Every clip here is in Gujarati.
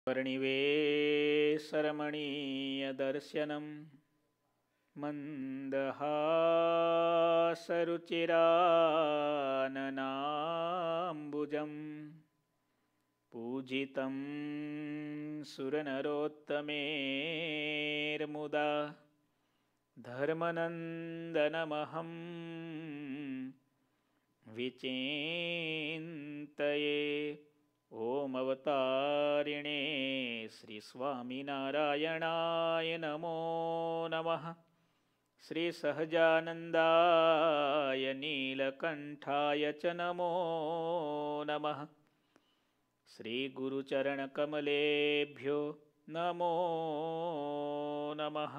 वर्णिवेशरमणीयदर्शनं मन्दहासरुचिराननाम्बुजं पूजितं सुरनरोत्तमेर्मुदा धर्मनन्दनमहं विचिन्तये। ओम अवतारिणे श्री स्वामिनारायणाय नमो नमः। श्री सहजानंदाय नीलकंठाय च नमो नमः। श्री गुरुचरणकमलेभ्यो नमो नमः।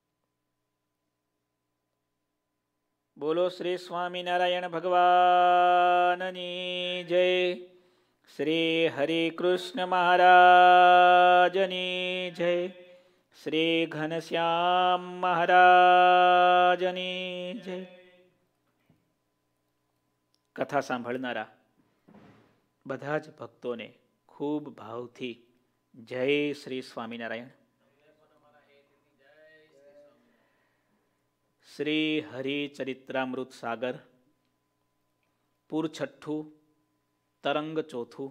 बोलो श्री स्वामिनारायण भगवाननी जय। श्री हरि कृष्ण महाराजनी जय। श्री घनश्याम महाराजनी जय। कथा सांभळनारा બધા જ ભક્તોને ખૂબ ભાવથી જય શ્રી સ્વામિનારાયણ। શ્રી હરિચરિત્રામૃત સાગર પૂર છઠ્ઠું તરંગ ચોથું।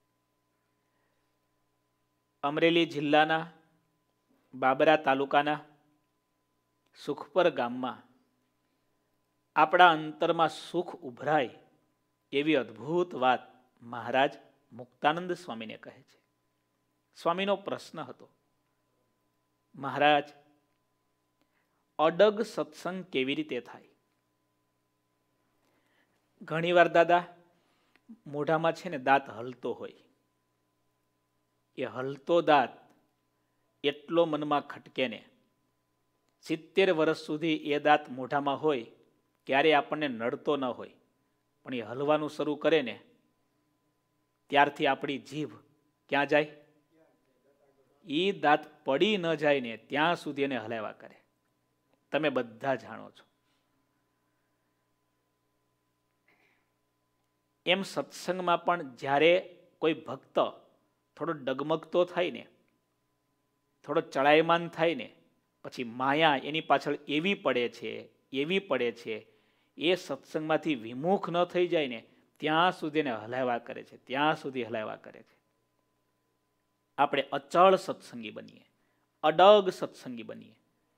અમરેલી જિલ્લાના બાબરા તાલુકાના સુખપર ગામમાં આપણા અંતરમાં સુખ ઉભરાય એવી અદ્ભુત વાત મહારાજ મુક્તાનંદ સ્વામીને કહે છે। સ્વામીનો પ્રશ્ન હતો, મહારાજ અડગ સત્સંગ કેવી રીતે થાય? ઘણીવાર દાદા મોઢામાં છે ને દાંત હલતો હોય, એ હલતો દાંત એટલો મનમાં ખટકે ને 70 વર્ષ સુધી એ દાંત મોઢામાં હોય, ક્યારે આપણને નડતો ન હોય, પણ એ હલવાનું શરૂ કરે ને ત્યારથી આપણી જીભ ક્યાં જાય? એ દાંત પડી ન જાય ને ત્યાં સુધી એને હલાવ્યા કરે। તમે બધા જાણો છો એમ સત્સંગમાં પણ જ્યારે કોઈ ભક્ત થોડો ડગમગતો થાય ને, થોડો ચડાયમાન થાય ને, પછી માયા એની પાછળ એવી પડે છે એ સત્સંગમાંથી વિમુખ ન થઈ જાય ને ત્યાં સુધી એને હલાવ્યા કરે છે, ત્યાં સુધી હલાવ્યા કરે છે। આપણે અચળ સત્સંગી બનીએ, અડગ સત્સંગી બનીએ।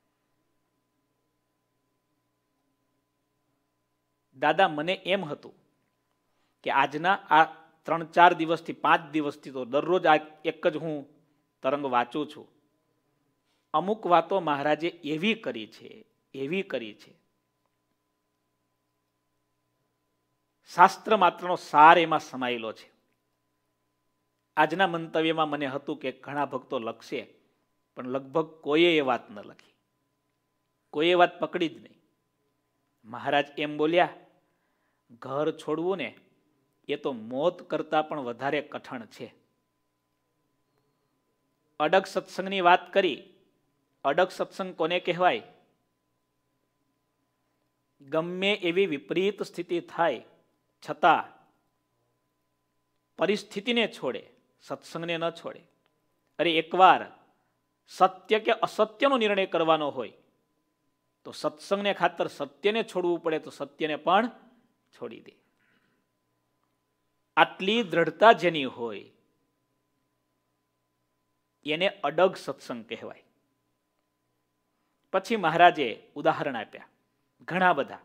દાદા મને એમ હતું કે આજના આ 3-4 દિવસથી 5 દિવસથી તો દરરોજ આ એક જ હું તરંગ વાંચું છું, અમુક વાતો મહારાજે એવી કરી છે શાસ્ત્ર માત્રનો સાર એમાં સમાયેલો છે। આજના મંતવ્યમાં મને હતું કે ઘણા ભક્તો લખશે, પણ લગભગ કોઈએ એ વાત ન લખી, કોઈએ વાત પકડી જ નહીં। મહારાજ એમ બોલ્યા, ઘર છોડવું ને એ તો મોત કરતાં પણ વધારે કઠણ છે। અડગ સત્સંગની વાત કરી। અડગ સત્સંગ કોને કહેવાય? ગમે એવી વિપરીત સ્થિતિ થાય છતાં પરિસ્થિતિને છોડે, સત્સંગને ન છોડે। અરે એકવાર સત્ય કે અસત્યનો નિર્ણય કરવાનો હોય તો સત્સંગને ખાતર સત્યને છોડવું પડે તો સત્યને પણ છોડી દે। આટલી દ્રઢતા જેની હોય એને અડગ સત્સંગ કહેવાય। પછી મહારાજે ઉદાહરણ આપ્યા ઘણા બધા।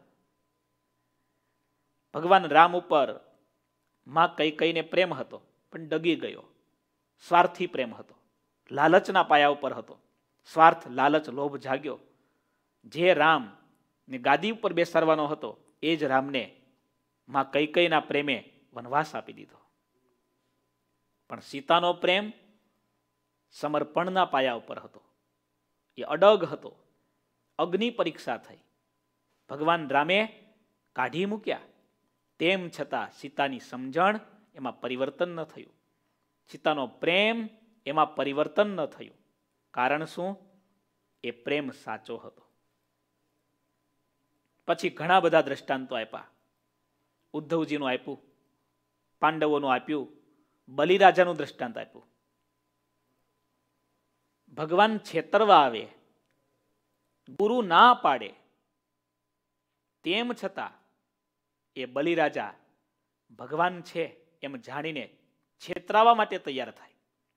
ભગવાન રામ ઉપર માં કૈકેયીને પ્રેમ હતો, પણ ડગી ગયો, સ્વાર્થી પ્રેમ હતો, લાલચના પાયા ઉપર હતો। સ્વાર્થ, લાલચ, લોભ જાગ્યો। જે રામ ને ગાદી ઉપર બેસાડવાનો હતો એ જ રામને માં કૈકેયીના પ્રેમે વનવાસ આપી દીધો। પણ સીતાનો પ્રેમ સમર્પણના પાયા ઉપર હતો, એ અડગ હતો। અગ્નિ પરીક્ષા થઈ, ભગવાન રામે કાઢી મૂક્યા, તેમ છતાં સીતાની સમજણ એમાં પરિવર્તન ન થયું, સીતાનો પ્રેમ એમાં પરિવર્તન ન થયું। કારણ શું? એ પ્રેમ સાચો હતો। પછી ઘણા બધા દ્રષ્ટાંતો આપ્યા। ઉદ્ધવજીનું આપ્યું, પાંડવોનું આપ્યું, બલિરાજાનું દ્રષ્ટાંત આપ્યું। ભગવાન છેતરવા આવે, ગુરુ ના પાડે, તેમ છતાં એ બલિરાજા ભગવાન છે એમ જાણીને છેતરાવા માટે તૈયાર થાય.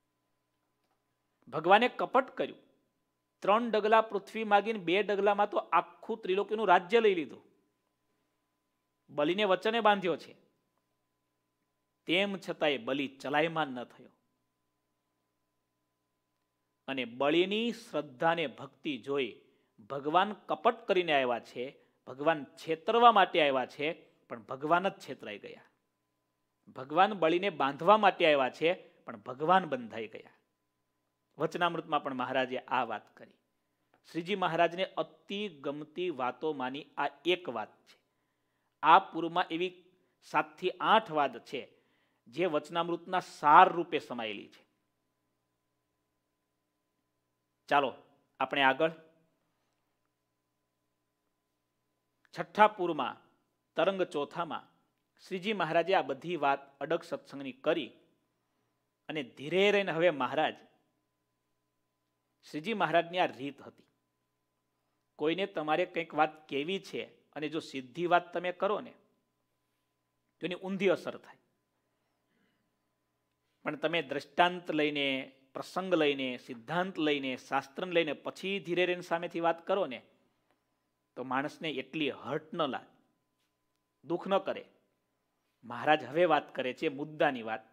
ભગવાને કપટ કર્યું. 3 ડગલા પૃથ્વી માગીને 2 ડગલામાં તો આખું ત્રિલોકીનું રાજ્ય લઈ લીધું. બલિને વચને બાંધ્યો છે, તેમ છતાં એ બલિ ચલાયમાન ન થયો. અને બલિની શ્રદ્ધાને ભક્તિ જોઈ ભગવાન કપટ કરીને આવ્યા છે, ભગવાન છેતરવા માટે આવ્યા છે, પણ ભગવાન જ છેતરાઈ ગયા. ભગવાન બલિને બાંધવા માટે આવ્યા છે, પણ ભગવાન બંધાઈ ગયા. વચનામૃતમાં પણ મહારાજે આ વાત કરી. શ્રીજી મહારાજને અતિ ગમતી વાતોમાંની આ એક વાત છે. આ પૂરમાં એવી 7 થી 8 વાત છે જે વચનામૃતના સાર રૂપે સમાયેલી છે. ચાલો આપણે આગળ 6થા પૂરમાં તરંગ ચોથામાં શ્રીજી મહારાજે આ બધી વાત અડગ સત્સંગની કરી અને ધીરે રહીને હવે મહારાજ શ્રીજી મહારાજની આ રીત હતી. કોઈને તમારે કંઈક વાત કેવી છે અને જો સીધી વાત તમે કરો ને તો એની ઊંધી અસર થાય. પણ તમે દ્રષ્ટાંત લઈને, પ્રસંગ લઈને, સિદ્ધાંત લઈને, શાસ્ત્ર લઈને પછી ધીરે રહીને સામેથી વાત કરો ને તો માણસને એટલી હર્ટ ન લાગે, દુઃખ ન કરે. મહારાજ હવે વાત કરે છે મુદ્દાની વાત.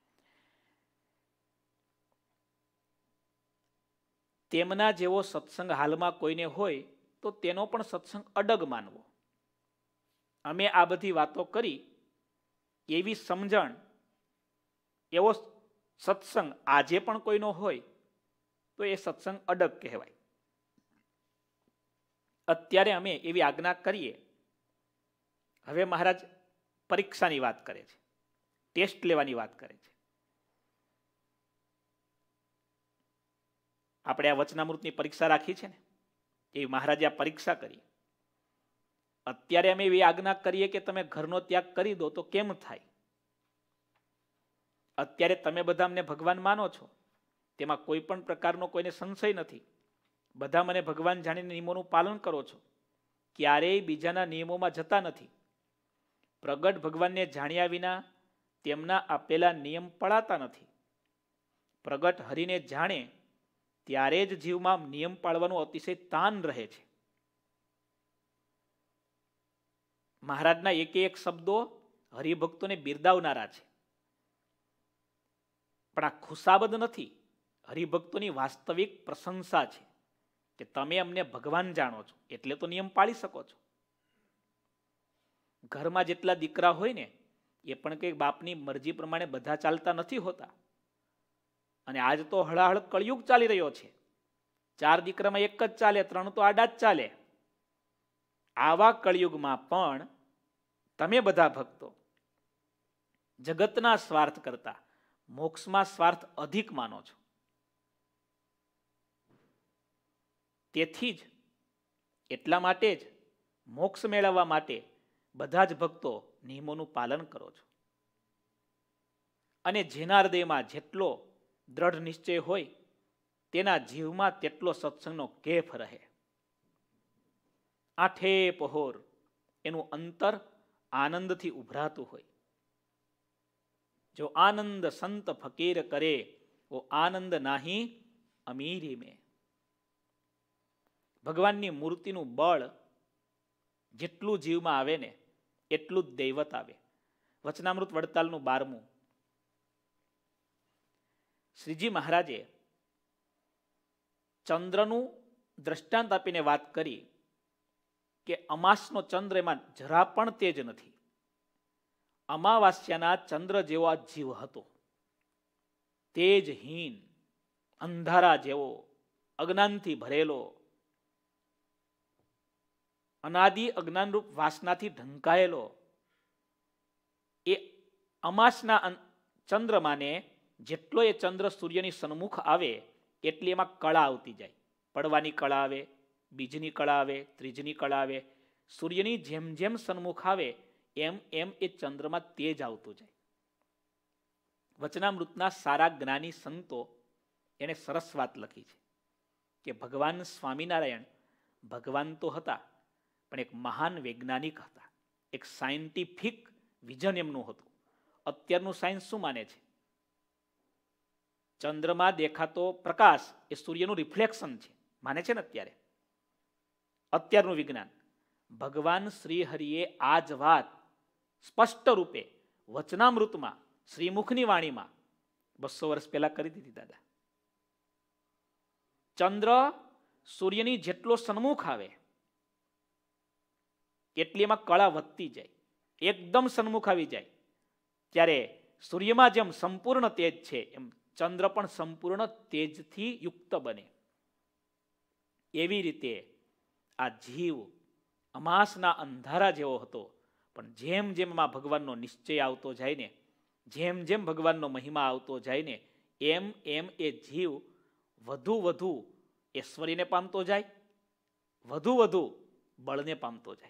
તેમના જેવો સત્સંગ હાલમાં કોઈને હોય તો તેનો પણ સત્સંગ અડગ માનવો. અમે આ બધી વાતો કરી એવી સમજણ, એવો સત્સંગ આજે પણ કોઈનો હોય તો એ સત્સંગ અડગ કહેવાય. અત્યારે અમે એવી આજ્ઞા કરીએ. હવે મહારાજ પરીક્ષાની વાત કરે છે, ટેસ્ટ લેવાની વાત કરે છે. આપણે આ વચનામૃતની પરીક્ષા રાખી છે ને, એ મહારાજે આ પરીક્ષા કરી. અત્યારે અમે એવી આજ્ઞા કરીએ કે તમે ઘરનો ત્યાગ કરી દો તો કેમ થાય? અત્યારે તમે બધા મને ભગવાન માનો છો, તેમાં કોઈ પણ પ્રકારનો કોઈને સંશય નથી. બધા મને ભગવાન જાણીને નિયમોનું પાલન કરો છો, ક્યારેય બીજાના નિયમોમાં જતા નથી. પ્રગટ ભગવાનને જાણ્યા વિના તેમના આપેલા નિયમ પળાતા નથી. પ્રગટ હરિને જાણે ત્યારે જ જીવમાં નિયમ પાળવાનું અતિશય તાન રહે છે. મહારાજના એક શબ્દો હરિભક્તોને બિરદાવનારા છે. પણ આ ખુશાબદ નથી, હરિભક્તોની વાસ્તવિક પ્રશંસા છે કે તમે અમને ભગવાન જાણો છો એટલે તો નિયમ પાળી શકો છો. ઘરમાં જેટલા દીકરા હોય ને એ પણ કંઈક બાપની મરજી પ્રમાણે બધા ચાલતા નથી હોતા. અને આજ તો હળાહળ કળિયુગ ચાલી રહ્યો છે. 4 દીકરામાં એક જ ચાલે, 3 તો આડા જ ચાલે. આવા કળિયુગમાં પણ તમે બધા ભક્તો જગતના સ્વાર્થ કરતા મોક્ષમાં સ્વાર્થ અધિક માનો છો. તેથી જ એટલા માટે જ મોક્ષ મેળવવા માટે બધા જ ભક્તો નિયમોનું પાલન કરો છો. અને જેના હૃદયમાં જેટલો દ્રઢ નિશ્ચય હોય તેના જીવમાં તેટલો સત્સંગનો કેફ રહે. 8 પહોર એનું અંતર આનંદથી ઉભરાતું હોય. જો આનંદ સંત ફકીર કરે વો આનંદ નાહી અમીરી મેં. ભગવાનની મૂર્તિનું બળ જેટલું જીવમાં આવે ને એટલું જ દૈવત આવે. વચનામૃત વડતાલનું 12મું. શ્રીજી મહારાજે ચંદ્રનું દ્રષ્ટાંત આપીને વાત કરી કે અમાસનો ચંદ્ર એમાં જરા પણ તેજ નથી. અમાવાસ્યાના ચંદ્ર જેવો આ જીવ હતો, તેજહીન, અંધારા જેવો, અજ્ઞાનથી ભરેલો, અનાદિ અજ્ઞાનરૂપ વાસનાથી ઢંકાયેલો. એ અમાસના ચંદ્રમાને જેટલો એ ચંદ્ર સૂર્યની સન્મુખ આવે એટલી એમાં કળા આવતી જાય. પડવાની કળા આવે, બીજની કળા આવે, ત્રીજની કળા આવે. સૂર્યની જેમ જેમ સન્મુખ આવે એમ એમ એ ચંદ્રમાં તેજ આવતું જાય. વચનામૃતના સારા જ્ઞાની સંતો એને સરસ વાત લખી છે. કે ભગવાન સ્વામિનારાયણ ભગવાન તો હતા, પણ એક મહાન વૈજ્ઞાનિક હતા. એક સાયન્ટિફિક વિઝન એમનું હતું. અત્યારનું સાયન્સ શું માને છે? ચંદ્રમાં દેખાતો પ્રકાશ એ સૂર્યનું રિફ્લેક્શન છે, માને છે ને અત્યારનું વિજ્ઞાન. ભગવાન શ્રી હરિએ આ જ વાત સ્પષ્ટ રૂપે વચનામૃતમાં શ્રીમુખની વાણીમાં 200 વર્ષ પહેલા કરી દીધી દાદા. ચંદ્ર સૂર્યની જેટલો સન્મુખ આવે એટલી એમાં કળા વધતી જાય, એકદમ સન્મુખ આવી જાય ત્યારે સૂર્યમાં જેમ સંપૂર્ણ તેજ છે એમ ચંદ્ર પણ સંપૂર્ણ તેજથી યુક્ત બને. એવી રીતે આ જીવ અમાસના અંધારા જેવો હતો, પણ જેમ જેમ એમાં ભગવાનનો નિશ્ચય આવતો જાય ને, જેમ જેમ ભગવાનનો મહિમા આવતો જાય ને, એમ એમ એ જીવ વધુ વધુ ઐશ્વર્યને પામતો જાય, વધુ વધુ બળને પામતો જાય.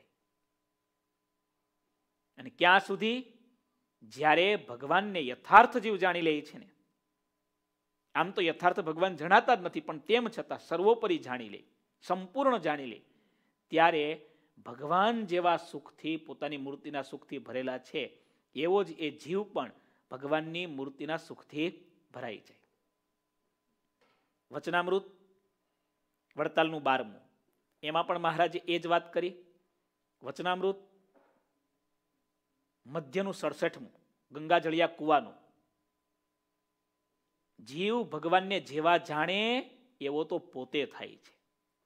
અને ક્યાં સુધી? જ્યારે ભગવાનને યથાર્થ જીવ જાણી લે છે ને, આમ તો યથાર્થ ભગવાન જણાતા જ નથી, પણ તેમ છતાં સર્વોપરી જાણી લે, સંપૂર્ણ જાણી લે, ત્યારે ભગવાન જેવા સુખથી, પોતાની મૂર્તિના સુખથી ભરેલા છે એવો જ એ જીવ પણ ભગવાનની મૂર્તિના સુખથી ભરાઈ જાય. વચનામૃત વડતાલનું 12મું, એમાં પણ મહારાજે એ જ વાત કરી. વચનામૃત મધ્યનું 67મું, ગંગાજળિયા કુવાનું. જીવ ભગવાનને જેવા જાણે એવો તો પોતે થાય છે,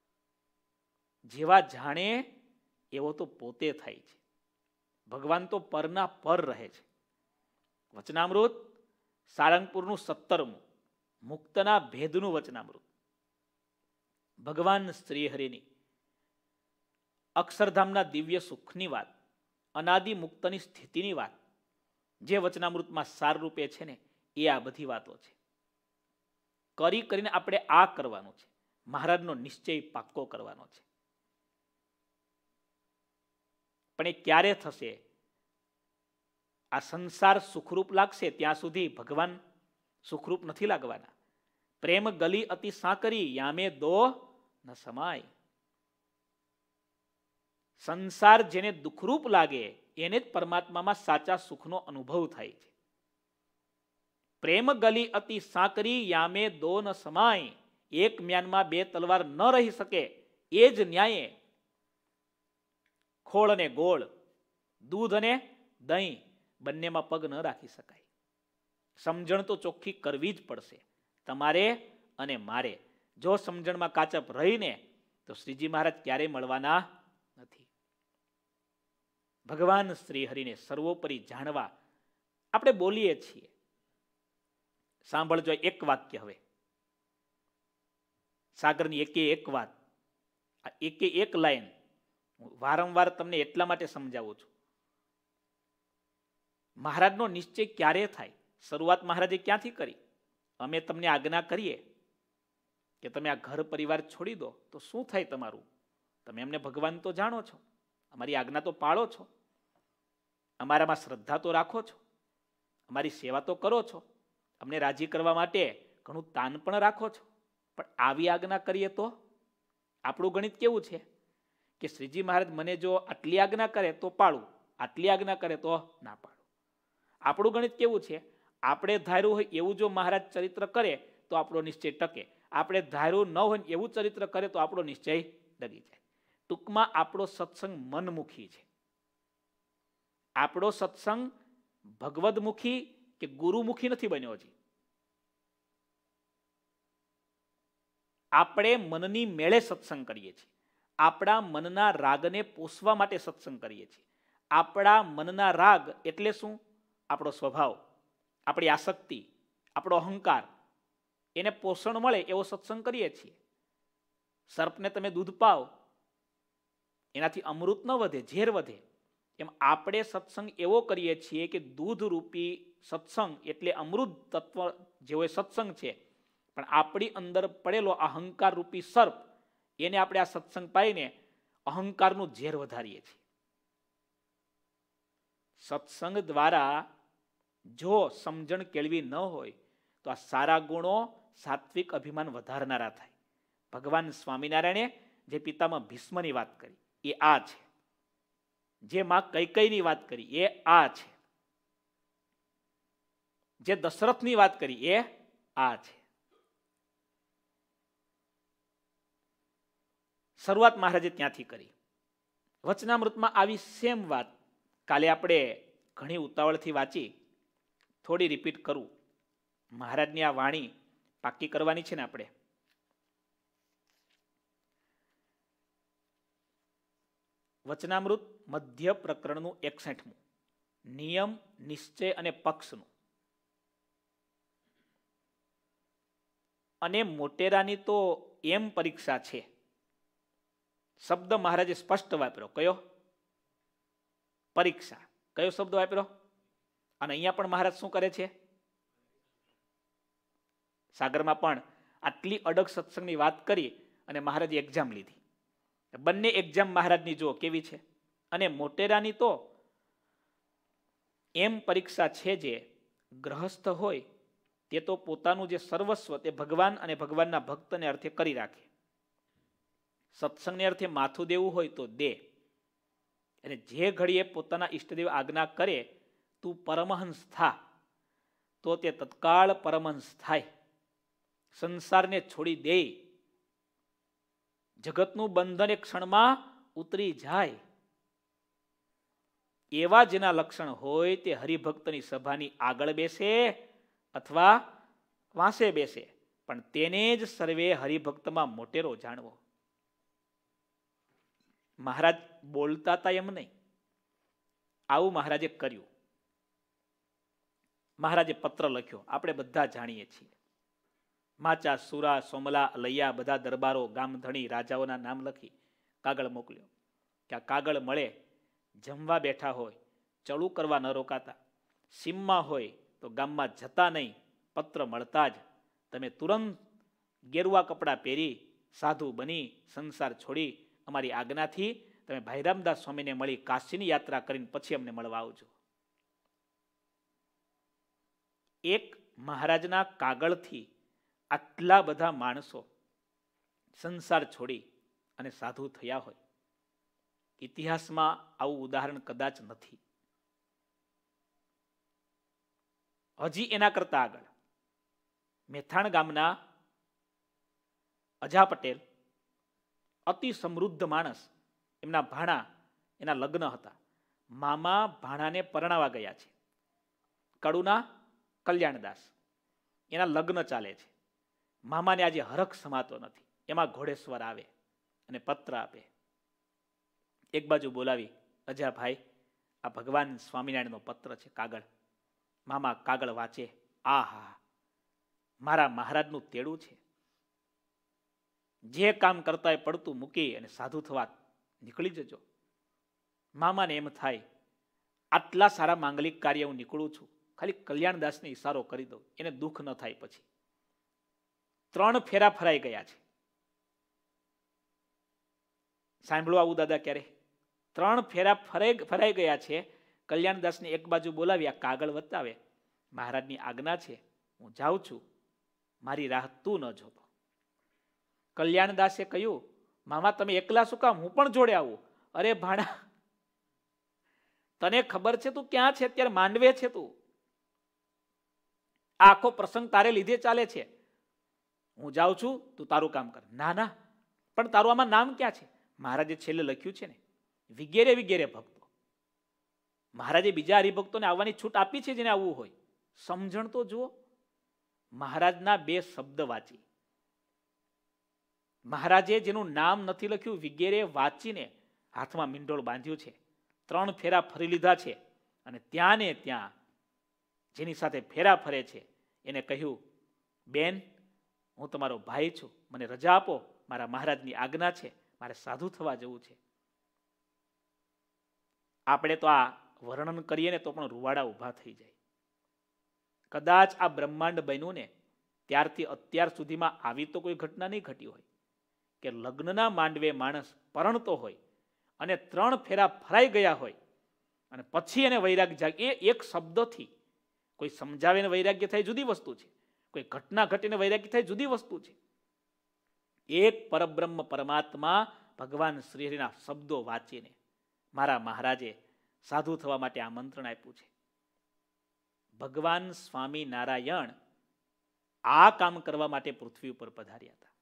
જેવા જાણે એવો તો પોતે થાય છે. ભગવાન તો પરના પર રહે છે. વચનામૃત સારંગપુરનું 17મું, મુક્તના ભેદનું વચનામૃત. ભગવાન શ્રીહરિની અક્ષરધામના દિવ્ય સુખની વાત, અનાદિ મુક્તની સ્થિતિની વાત જે વચનામૃતમાં સાર રૂપે છે ને, એ આ બધી વાતો છે. કરી કરીને આપણે આ કરવાનું છે, મહારાજનો નિશ્ચય પાક્કો કરવાનો છે. પણ એ ક્યારે થશે? આ સંસાર સુખરૂપ લાગશે ત્યાં સુધી ભગવાન સુખરૂપ નથી લાગવાના. પ્રેમ ગલી અતિ સાંકરી, યામે દો ન સમાય. સંસાર જેને દુઃખરૂપ લાગે એને જ પરમાત્મામાં સાચા સુખનો અનુભવ થાય છે. પ્રેમ ગલી અતિ સાંકરી, યામે દો ન સમાય. એક મ્યાનમાં 2 તલવાર ન રહી શકે, એ જ ન્યાયે ખોળ અને ગોળ, દૂધ અને દહીં બંનેમાં પગ ન રાખી શકાય. સમજણ તો ચોખ્ખી કરવી જ પડશે તમારે અને મારે. જો સમજણમાં કાચપ રહીને તો શ્રીજી મહારાજ ક્યારેય મળવાના નથી. ભગવાન શ્રી હરિને સર્વોપરી જાણવા આપણે બોલીએ છીએ. સાંભળજો એક વાક્ય. હવે સાગરની એકે એક વાત, આ એકે એક લાઈન વારંવાર તમને એટલા માટે સમજાવું છું. મહારાજનો નિશ્ચય ક્યારે થાય? શરૂઆત મહારાજે ક્યાંથી કરી? અમે તમને આજ્ઞા કરીએ કે તમે આ ઘર પરિવાર છોડી દો તો શું થાય તમારું? તમે અમને ભગવાન તો જાણો છો, અમારી આજ્ઞા તો પાળો છો, અમારામાં શ્રદ્ધા તો રાખો છો, અમારી સેવા તો કરો છો, અમને રાજી કરવા માટે ઘણું તાન પણ રાખો છો. પણ આવી આજ્ઞા કરીએ તો? આપણું ગણિત કેવું છે કે શ્રીજી મહારાજ મને જો આટલી આજ્ઞા કરે તો પાળું, આટલી આજ્ઞા કરે તો ના પાડું. આપણું ગણિત કેવું છે? આપણે ધાર્યું હોય એવું જો મહારાજ ચરિત્ર કરે તો આપણો નિશ્ચય ટકે, આપણે ધાર્યું ન હોય એવું ચરિત્ર કરે તો આપણો નિશ્ચય ડગી જાય. ટૂંકમાં આપણો સત્સંગ મનમુખી છે. આપણો સત્સંગ ભગવદમુખી કે ગુરુમુખી નથી બન્યો હજી. આપણે મનની મેળે સત્સંગ કરીએ છીએ. આપણા મનના રાગને પોષવા માટે સત્સંગ કરીએ છીએ. આપણા મનના રાગ એટલે શું? આપણો સ્વભાવ, આપણી આસક્તિ, આપણો અહંકાર, એને પોષણ મળે એવો સત્સંગ કરીએ છીએ. સર્પને તમે દૂધ પાવ એનાથી અમૃત ન વધે, ઝેર વધે. એમ આપણે સત્સંગ એવો કરીએ છીએ કે દૂધ રૂપી સત્સંગ એટલે અમૃત તત્વ જેવો સત્સંગ છે, પણ આપણી અંદર પડેલો અહંકાર રૂપી સર્પ, એને આપણે આ સત્સંગ પાઈને અહંકારનું ઝેર વધારીએ છીએ. સત્સંગ દ્વારા જો સમજણ કેળવી ન હોય તો આ સારા ગુણો સાત્વિક અભિમાન વધારનારા થાય, ભગવાન સ્વામિનારાયણે જે પિતામહ ભીષ્મની વાત કરી એ આ છે, જે માં કૈકેયીની વાત કરી એ આ છે, જે દશરથની વાત કરી એ આ છે. શરૂઆત મહારાજે ત્યાંથી કરી. વચનામૃતમાં આવી સેમ વાત કાલે આપણે ઘણી ઉતાવળથી વાંચી, થોડી રિપીટ કરું. મહારાજની આ વાણી પાકી કરવાની છે ને આપણે. વચનામૃત મધ્ય પ્રકરણનું 61મું, નિયમ, નિશ્ચય અને પક્ષનું. અને મોટેરાની તો એમ પરીક્ષા છે. શબ્દ મહારાજે સ્પષ્ટ વાપર્યો. કયો? પરીક્ષા. કયો શબ્દ વાપર્યો? અને અહીંયા પણ મહારાજ શું કરે છે? સાગરમાં પણ આટલી અડગ સત્સંગની વાત કરી અને મહારાજે એક્ઝામ લીધી. બંને એક્ઝામ મહારાજની જુઓ કેવી છે. અને મોટેરાની તો એમ પરીક્ષા છે જે ગ્રહસ્થ હોય તે તો પોતાનું જે સર્વસ્વ તે ભગવાન અને ભગવાનના ભક્તને અર્થે કરી રાખે. સત્સંગને અર્થે માથું દેવું હોય તો દે. અને જે ઘડીએ પોતાના ઈષ્ટદેવ આજ્ઞા કરે તું પરમહંસ થા, તો તે તત્કાળ પરમહંસ થાય. સંસારને છોડી દે. જગતનું બંધન એક ક્ષણમાં ઉતરી જાય. એવા જેના લક્ષણ હોય તે હરિભક્તની સભાની આગળ બેસે અથવા વાંસે બેસે, પણ તેને જ સર્વે હરિભક્તમાં મોટેરો જાણવો. મહારાજ બોલતા હતા એમ નહીં, આવું મહારાજે કર્યું. મહારાજે પત્ર લખ્યો, આપણે બધા જાણીએ છીએ. માચા, સુરા, સોમલા, લૈયા બધા દરબારો, ગામધણી, રાજાઓના નામ લખી કાગળ મોકલ્યો કે આ કાગળ મળે, જમવા બેઠા હોય ચડું કરવા ન રોકાતા, સીમમાં હોય તો ગામમાં જતા નહીં, પત્ર મળતા જ તમે તુરંત ગેરુવા કપડાં પહેરી સાધુ બની સંસાર છોડી અમારી આજ્ઞાથી તમે ભાઈ રામદાસ સ્વામીને મળી કાશીની યાત્રા કરીને પછી અમને મળવા આવજો. એક મહારાજના કાગળથી આટલા બધા માણસો સંસાર છોડી અને સાધુ થયા હોય, ઇતિહાસમાં આવું ઉદાહરણ કદાચ નથી. હજી એના કરતા આગળ મેથાણ ગામના અજા પટેલ, અતિ સમૃદ્ધ માણસ, એમના ભાણા, એના લગ્ન હતા. મામા ભાણાને પરણાવા ગયા છે. કડુના કલ્યાણદાસ, એના લગ્ન ચાલે છે. મામાને આજે હરખ સમાતો નથી. એમાં ઘોડેશ્વર આવે અને પત્ર આપે. એક બાજુ બોલાવી, અજા ભાઈ, આ ભગવાન સ્વામિનારાયણનો પત્ર છે, કાગળ. મામા કાગળ વાંચે, આહા, મારા મહારાજનું તેડું છે. જે કામ કરતા એ પડતું મૂકી અને સાધુ થવા નીકળી જજો. મામાને એમ થાય, આટલા સારા માંગલિક કાર્ય હું નીકળું છું, ખાલી કલ્યાણદાસને ઈશારો કરી દઉં, એને દુઃખ ન થાય. પછી 3 ફેરા ફરાઈ ગયા છે. સાંભળો આવું દાદા ક્યારે? 3 ફેરા ફરાઈ ગયા છે. કલ્યાણદાસને એક બાજુ બોલાવી આ કાગળ બતાવે, મહારાજની આજ્ઞા છે, હું જાઉં છું, મારી રાહ તું ન જોતો. કલ્યાણદાસે કહ્યું, મામા તમે એકલા શું કામ, હું પણ જોડે આવું. અરે ભાણા, તને ખબર છે તું ક્યાં છે? અત્યારે માંડવે છે તું. આ આખો પ્રસંગ તારે લીધે ચાલે છે. હું જાઉં છું, તું તારું કામ કર. ના ના, પણ તારું આમાં નામ ક્યાં છે? મહારાજે છેલ્લે લખ્યું છે ને, વિગેરે વિગેરે ભક્તો. મહારાજે બીજા હરિભક્તોને આવવાની છૂટ આપી છે જેને આવવું હોય. સમજણ તો જુઓ. મહારાજના 2 શબ્દ વાંચી, મહારાજે જેનું નામ નથી લખ્યું વિગેરે વાંચીને હાથમાં મીંડોળ બાંધ્યું છે. 3 ફેરા ફરી લીધા છે. અને ત્યાં ને ત્યાં જેની સાથે ફેરા ફરે છે એને કહ્યું, બેન, હું તમારો ભાઈ છું, મને રજા આપો, મારા મહારાજની આજ્ઞા છે, મારે સાધુ થવા જવું છે. આપણે તો આ વર્ણન કરીએ ને તો પણ રૂવાડા ઊભા થઈ જાય. કદાચ આ બ્રહ્માંડ બન્યું ને ત્યારથી અત્યાર સુધીમાં આવી તો કોઈ ઘટના નહીં ઘટી હોય કે લગ્નના માંડવે માણસ પરણતો હોય અને 3 ફેરા ફરાઈ ગયા હોય અને પછી એને વૈરાગ્ય જાગે. એ એક શબ્દથી કોઈ સમજાવીને વૈરાગ્ય થાય જુદી વસ્તુ છે, કોઈ ઘટના ઘટીને વૈરાગ્ય થાય જુદી વસ્તુ છે. એક પરબ્રહ્મ પરમાત્મા ભગવાન શ્રીહરિના શબ્દો વાંચીને મારા મહારાજે સાધુ થવા માટે આમંત્રણ આપ્યું છે. ભગવાન સ્વામી નારાયણ આ કામ કરવા માટે પૃથ્વી ઉપર પધાર્યા હતા.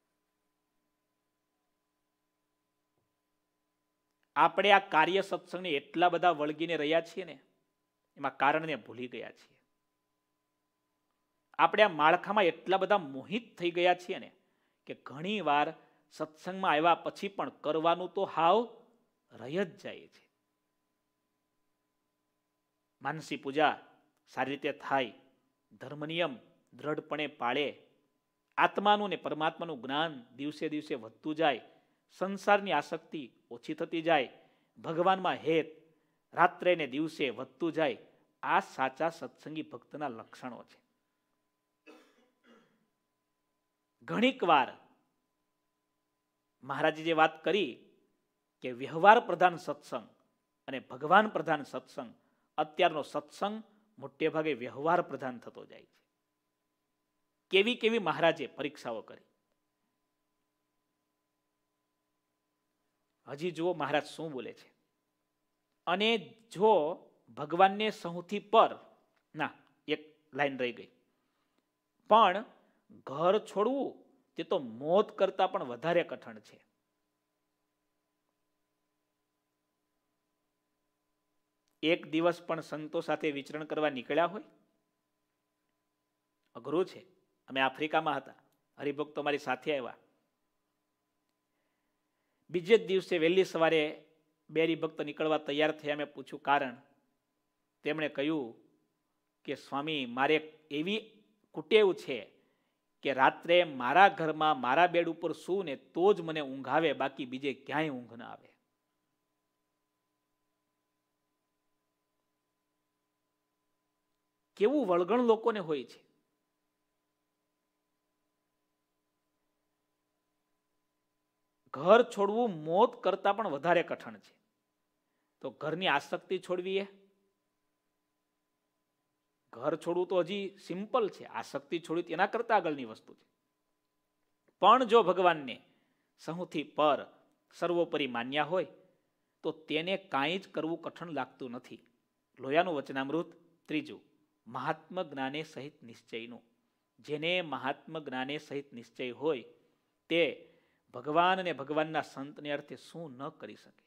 આપણે આ કાર્ય સત્સંગને એટલા બધા વળગીને રહ્યા છીએ ને, એમાં કારણને ભૂલી ગયા છીએ. આપણે આ માળખામાં એટલા બધા મોહિત થઈ ગયા છીએ ને કે ઘણી વાર સત્સંગમાં આવ્યા પછી પણ કરવાનું તો હાવ રહી જ જાય છે. માનસી પૂજા સારી રીતે થાય, ધર્મ નિયમ દ્રઢપણે પાળે, આત્માનું ને પરમાત્માનું જ્ઞાન દિવસે દિવસે વધતું જાય, સંસારની આસક્તિ ઓછી થતી જાય, ભગવાનમાં હેત રાત્રે ને દિવસે વધતું જાય, આ સાચા સત્સંગી ભક્તના લક્ષણો છે. ઘણીક વાર મહારાજે જે વાત કરી કે વ્યવહાર પ્રધાન સત્સંગ અને ભગવાન પ્રધાન સત્સંગ, અત્યારનો સત્સંગ મોટે ભાગે વ્યવહાર પ્રધાન થતો જાય છે. કેવી કેવી મહારાજે પરીક્ષાઓ કરી. હજી જુઓ મહારાજ શું બોલે છે. અને જો ભગવાનને સૌથી પર, ના એક લાઈન રહી ગઈ, પણ ઘર છોડવું તે તો મોત કરતા પણ વધારે કઠણ છે. એક દિવસ પણ સંતો સાથે વિચરણ કરવા નીકળ્યા હોય, અઘરું છે. અમે આફ્રિકામાં હતા, હરિભક્તો મારી સાથે આવ્યા. બીજે જ દિવસે વહેલી સવારે બે હરિભક્ત નીકળવા તૈયાર થયા. મેં પૂછ્યું કારણ. તેમણે કહ્યું કે સ્વામી, મારે એવી કુટેવ છે કે રાત્રે મારા ઘરમાં મારા બેડ ઉપર સૂવું ને તો જ મને ઊંઘ આવે, બાકી બીજે ક્યાંય ઊંઘ ના આવે. કેવું વળગણ લોકોને હોય છે. ઘર છોડવું મોત કરતા પણ વધારે કઠણ છે. તો ઘરની આસક્તિ છોડવી, ઘર છોડવું તો હજી સિમ્પલ છે, આસક્તિ છોડવી એના કરતા આગળની વસ્તુ છે. પણ જો ભગવાનને સૌથી પર સર્વોપરી માન્યા હોય તો તેને કાંઈ જ કરવું કઠણ લાગતું નથી. લોયાનું વચનામૃત 3, મહાત્મ જ્ઞાને સહિત નિશ્ચયનું. જેને મહાત્મ જ્ઞાને સહિત નિશ્ચય હોય તે ભગવાન અને ભગવાનના સંતને અર્થે શું ન કરી શકે.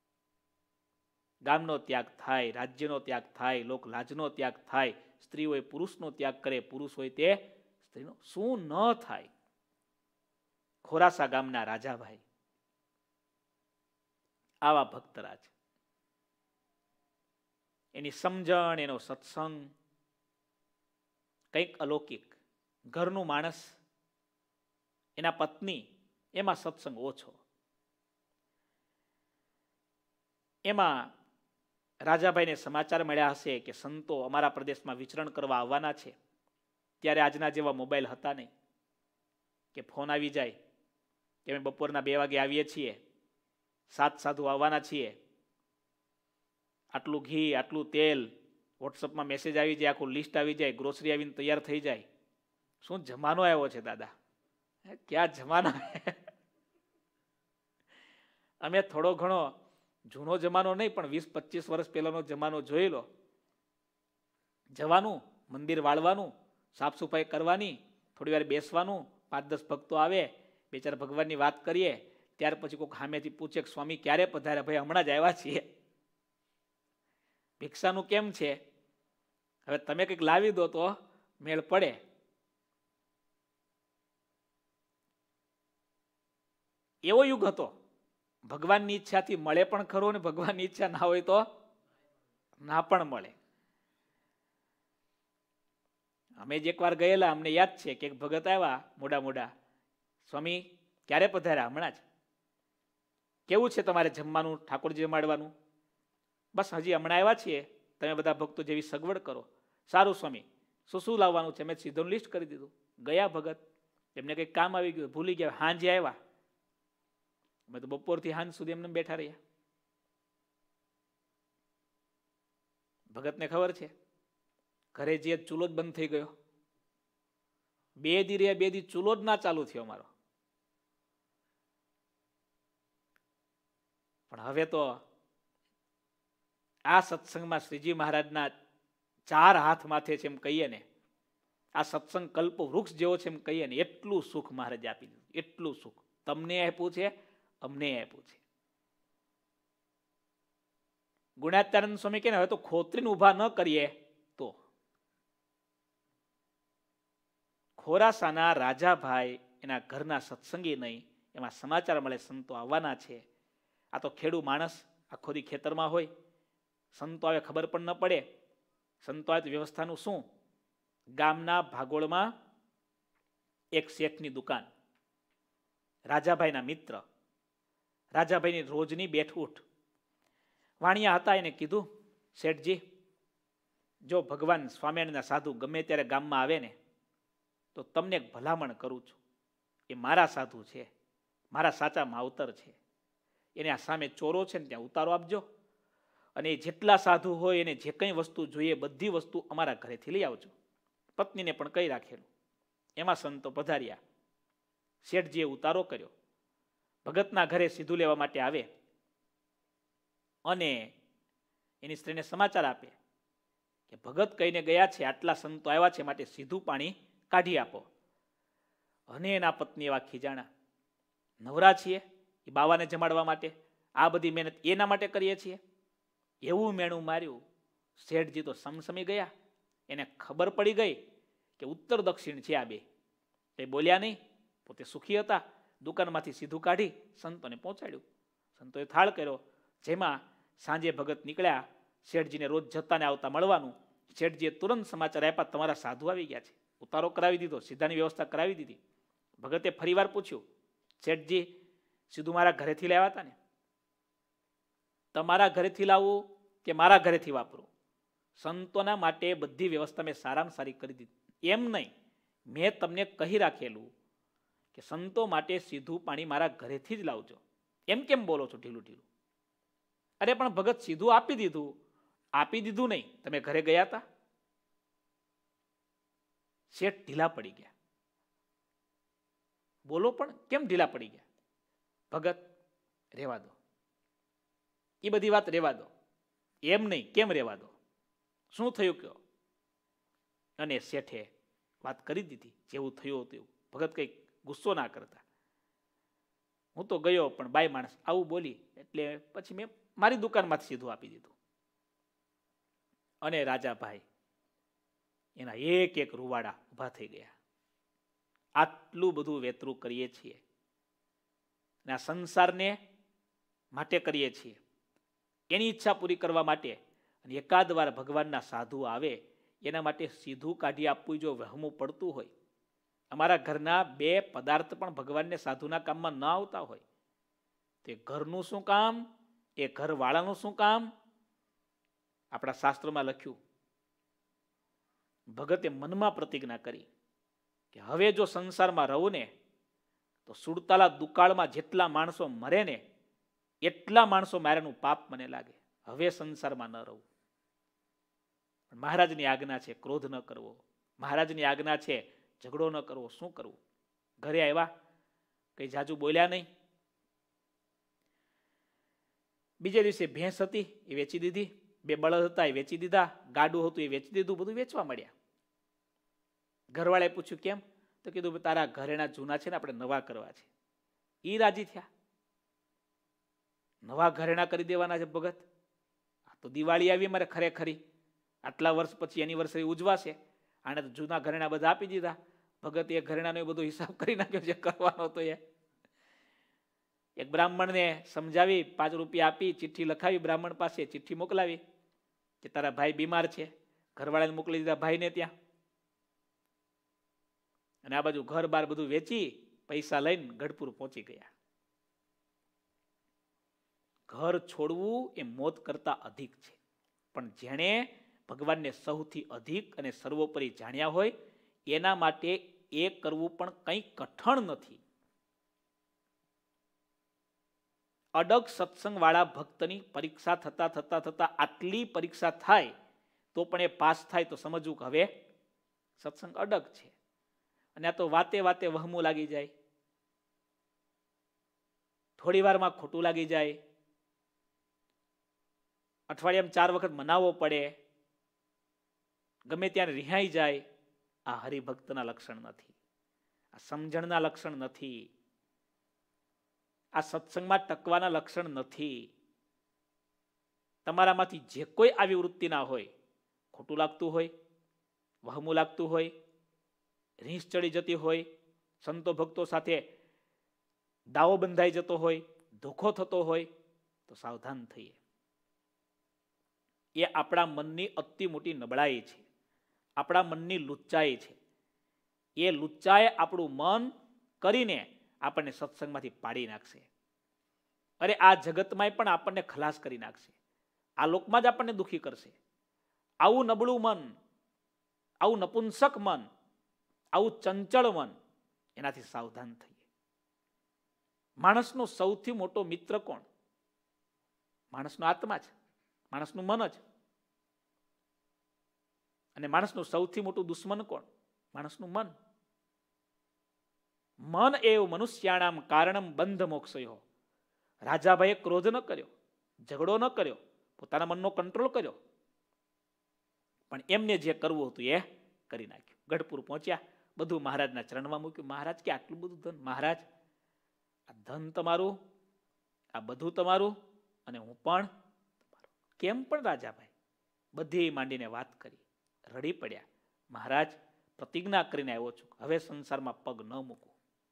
ગામનો ત્યાગ થાય, રાજ્યનો ત્યાગ થાય, લોક લાજનો ત્યાગ થાય, સ્ત્રી હોય પુરુષનો ત્યાગ કરે, પુરુષ હોય તે સ્ત્રીનો, શું ન થાય. ખોરાસા ગામના રાજાભાઈ આવા ભક્તરાજ, એની સમજણ, એનો સત્સંગ કંઈક અલૌકિક. ઘરનું માણસ, એના પત્ની, એમાં સત્સંગ ઓછો. એમાં રાજાભાઈને સમાચાર મળ્યા હશે કે સંતો અમારા પ્રદેશમાં વિચરણ કરવા આવવાના છે. ત્યારે આજના જેવા મોબાઈલ હતા નહીં કે ફોન આવી જાય કે અમે બપોરના 2 વાગે આવીએ છીએ, 7 સાધુ આવવાના છીએ, આટલું ઘી, આટલું તેલ, વોટ્સઅપમાં મેસેજ આવી જાય, આખું લિસ્ટ આવી જાય, ગ્રોસરી આવીને તૈયાર થઈ જાય. શું જમાનો આવ્યો છે દાદા, ક્યાં જમાનો. અમે થોડો ઘણો જૂનો જમાનો નહીં પણ 20-25 વર્ષ પહેલાનો જમાનો જોઈ લો. જવાનું, મંદિર વાળવાનું, સાફ સફાઈ કરવાની, થોડી વાર બેસવાનું, 5-10 ભક્તો આવે, 2-4 ભગવાનની વાત કરીએ, ત્યાર પછી કોઈક સામેથી પૂછે કે સ્વામી ક્યારે પધાર્યા? ભાઈ હમણાં જ આવ્યા છીએ. ભિક્ષાનું કેમ છે? હવે તમે કંઈક લાવી દો તો મેળ પડે. એવો યુગ હતો. ભગવાનની ઈચ્છાથી મળે પણ ખરો, ને ભગવાનની ઈચ્છા ના હોય તો ના પણ મળે. અમે જ એકવાર ગયેલા, અમને યાદ છે કે એક ભગત આવ્યા મોડા, સ્વામી ક્યારે પધાર્યા? હમણાં જ. કેવું છે તમારે જમવાનું, ઠાકોરજી જમાડવાનું? બસ હજી હમણાં આવ્યા છીએ, તમે બધા ભક્તો જેવી સગવડ કરો. સારું સ્વામી, શું લાવવાનું છે? મેં સીધું લિસ્ટ કરી દીધું. ગયા ભગત, એમને કંઈક કામ આવી ગયું, ભૂલી ગયા, હાંજે આવ્યા. અમે તો બપોરથી હાંજ સુધી એમને બેઠા રહ્યા. ભગતને ખબર છે ઘરે જે ચૂલો જ બંધ થઈ ગયો. 2 દી રહ્યા, 2 દી ચૂલો જ ના ચાલુ થયો અમારો. પણ હવે તો આ સત્સંગમાં શ્રીજી મહારાજના 4 હાથ માથે છે એમ કહીએ ને, આ સત્સંગ કલ્પ વૃક્ષ જેવો છે એમ કહીએ ને, એટલું સુખ મહારાજે આપી દીધું. એટલું સુખ તમને આપ્યું છે, અમને આપ્યું છે. ગુણાત્યાનંદ સ્વામી કહે ને, હવે તો ખોતરીને ઊભા ન કરીએ તો. ખોરાસાના રાજાભાઈ એના ઘરના સત્સંગી નહીં, એમાં સમાચાર મળે સંતો આવવાના છે. આ તો ખેડૂ માણસ આખો દી ખેતરમાં હોય, સંતો આવે ખબર પણ ન પડે. સંતો આવે તો વ્યવસ્થાનું શું? ગામના ભાગોળમાં એક શેઠની દુકાન, રાજાભાઈના મિત્ર, રાજાભાઈની રોજની બેઠ-ઉઠ. વાણિયા હતા, એને કીધું, શેઠજી, જો ભગવાન સ્વામિનારાયણના સાધુ ગમે ત્યારે ગામમાં આવે ને, તો તમને એક ભલામણ કરું છું. એ મારા સાધુ છે, મારા સાચા માવતર છે. એને આ સામે ચોરો છે ને ત્યાં ઉતારો આપજો, અને જેટલા સાધુ હોય એને જે કંઈ વસ્તુ જોઈએ બધી વસ્તુ અમારા ઘરેથી લઈ આવજો. પત્નીને પણ કહી રાખેલું. એમાં સંતો પધાર્યા. શેઠજીએ ઉતારો કર્યો. ભગતના ઘરે સીધું લેવા માટે આવે અને એની સ્ત્રીને સમાચાર આપે કે ભગત કહીને ગયા છે, આટલા સંતો આવ્યા છે, માટે સીધું પાણી કાઢી આપો. અને એના પત્ની એવા ખીજાણા, નવરા છીએ એ બાવાને જમાડવા માટે, આ બધી મહેનત એના માટે કરીએ છીએ. એવું મેણું માર્યું. શેઠજી તો સમસમી ગયા. એને ખબર પડી ગઈ કે ઉત્તર દક્ષિણ છે આ બે. તે બોલ્યા નહીં, પોતે સુખી હતા. દુકાનમાંથી સીધું કાઢી સંતોને પહોંચાડ્યું. સંતોએ થાળ કર્યો, જેમાં સાંજે ભગત નીકળ્યા. શેઠજીને રોજ જતાને આવતા મળવાનું. શેઠજીએ તુરંત સમાચાર આપ્યા, તમારા સાધુ આવી ગયા છે. ઉતારો કરાવી દીધો, સીધાની વ્યવસ્થા કરાવી દીધી. ભગતે ફરીવાર પૂછ્યું, શેઠજી સીધું મારા ઘરેથી લાવ્યા હતા ને? તમારા ઘરેથી લાવવું કે મારા ઘરેથી વાપરું? સંતોના માટે બધી વ્યવસ્થા મેં સારામાં સારી કરી દીધી. એમ નહીં, મેં તમને કહી રાખેલું કે સંતો માટે સીધું પાણી મારા ઘરેથી જ લાવજો. એમ કેમ બોલો છો ઢીલું ઢીલું? અરે પણ ભગત સીધું આપી દીધું. આપી દીધું નહીં, તમે ઘરે ગયા હતા? શેઠ ઢીલા પડી ગયા. બોલો પણ કેમ ઢીલા પડી ગયા? ભગત રેવા દો, એ બધી વાત રેવા દો. એમ નહીં, કેમ રેવા દો? શું થયું કયો? અને શેઠે વાત કરી દીધી જેવું થયું હતું એવું. ભગત કંઈક ગુસ્સો ના કરતા. હું તો ગયો, પણ બાઈ માણસ આવું બોલી એટલે પછી મેં મારી દુકાનમાંથી સીધું આપી દીધું. અને રાજાભાઈ એના એક એક રૂવાડા ઊભા થઈ ગયા. આટલું બધું વેતરું કરીએ છીએ અને આ સંસારને માટે કરીએ છીએ, એની ઈચ્છા પૂરી કરવા માટે. અને એકાદ વાર ભગવાનના સાધુ આવે એના માટે સીધું કાઢી આપવું જો વહેમું પડતું હોય. અમારા ઘરના 2 પદાર્થ પણ ભગવાનને સાધુના કામમાં ન આવતા હોય, તે ઘરનું શું કામ, એ ઘરવાળાનું શું કામ? આપણા શાસ્ત્રોમાં લખ્યું, ભગતે મનમાં પ્રતિજ્ઞા કરી કે હવે જો સંસારમાં રહું ને તો સુડતાલા દુકાળમાં જેટલા માણસો મરે ને એટલા માણસો મારેનું પાપ મને લાગે. હવે સંસારમાં ન રહું. મહારાજની આજ્ઞા છે ક્રોધ ન કરવો, મહારાજની આજ્ઞા છે ઝઘડો ન કરવો. શું કરવું? ઘરે આવ્યા, કઈ જાજુ બોલ્યા નહીં. બીજે દિવસે ભેંસ હતી એ વેચી દીધી, 2 બળદ હતા એ વેચી દીધા, ગાડું હતું એ વેચી દીધું, બધું વેચવા મળ્યા. ઘરવાળાએ પૂછ્યું કેમ? તો કીધું તારા ઘરેણા જૂના છે ને આપણે નવા કરવા છે. એ રાજી થયા. નવા ઘરેણા કરી દેવાના છે ભગત. આ તો દિવાળી આવી મારે ખરેખરી, આટલા વર્ષ પછી એનિવર્સરી ઉજવાશે, આને તો જૂના ઘરેણા બધા આપી દીધા. ભગત એ ઘરેણાનો બધો હિસાબ કરી નાખ્યો છે કરવાનો હતો. એ એક બ્રાહ્મણને સમજાવી 5 રૂપિયા આપી ચિઠ્ઠી લખાવી, બ્રાહ્મણ પાસે ચિઠ્ઠી મોકલાવી કે તારા ભાઈ બીમાર છે. ઘરવાળાને મોકલી દીધા ભાઈને ત્યાં. અને આ બાજુ ઘર બાર બધું વેચી પૈસા લઈને ગઢપુર પહોંચી ગયા. ઘર છોડવું એ મોત કરતા અધિક છે. પણ જેણે ભગવાનને સૌથી અધિક અને સર્વોપરી જાણ્યા હોય એના માટે એ કરવું પણ કંઈ કઠણ નથી. અડગ સત્સંગવાળા ભક્તની પરીક્ષા થતા થતા થતા આટલી પરીક્ષા થાય તો પણ એ પાસ થાય તો સમજવું કે હવે સત્સંગ અડગ છે. અને આ તો વાતે વાતે વહમું લાગી જાય, થોડી વારમાં ખોટું લાગી જાય, અઠવાડિયામાં 4 વખત મનાવવો પડે, ગમે ત્યારે રિહાઈ જાય, આ હરિભક્તના લક્ષણ નથી, આ સમજણના લક્ષણ નથી, આ સત્સંગમાં ટકવાના લક્ષણ નથી. તમારામાંથી જે કોઈ આવી વૃત્તિ ના હોય, ખોટું લાગતું હોય, વહમું લાગતું હોય, રીંછ ચડી જતી હોય, સંતો ભક્તો સાથે દાવો બંધાઈ જતો હોય, ધોખો થતો હોય, તો સાવધાન થઈએ. એ આપણા મનની અતિ મોટી નબળાઈ છે, આપણા મનની લુચ્ચાઈ છે. એ લુચ્ચાએ આપણું મન કરીને આપણને સત્સંગમાંથી પાડી નાખશે. અરે આ જગતમાં પણ આપણને ખલાસ કરી નાખશે, આ લોકમાં જ આપણને દુઃખી કરશે. આવું નબળું મન, આવું નપુંસક મન, આવું ચંચળ મન, એનાથી સાવધાન થઈએ. માણસનો સૌથી મોટો મિત્ર કોણ? માણસનો આત્મા જ, માણસનું મન જ. અને માણસનું સૌથી મોટું દુશ્મન કોણ? માણસનું મન. મન એવ મનુષ્યાણામ કારણમ બંધ મોક્ષયો. રાજાભાઈએ ક્રોધ ન કર્યો, ઝઘડો ન કર્યો, પોતાના મનનો કંટ્રોલ કર્યો, પણ એમને જે કરવું હતું એ કરી નાખ્યું. ગઢપુર પહોંચ્યા, બધું મહારાજના ચરણમાં મૂક્યું. મહારાજ કે આટલું બધું ધન? મહારાજ આ ધન તમારું, આ બધું તમારું, અને હું પણ તમારું. કેમ પણ રાજાભાઈ? બધી માંડીને વાત કરી, રડી પડ્યા. મહારાજ પ્રતિજ્ઞા કરીને આવ્યો છું, હવે સંસારમાં પગ ન મૂકું.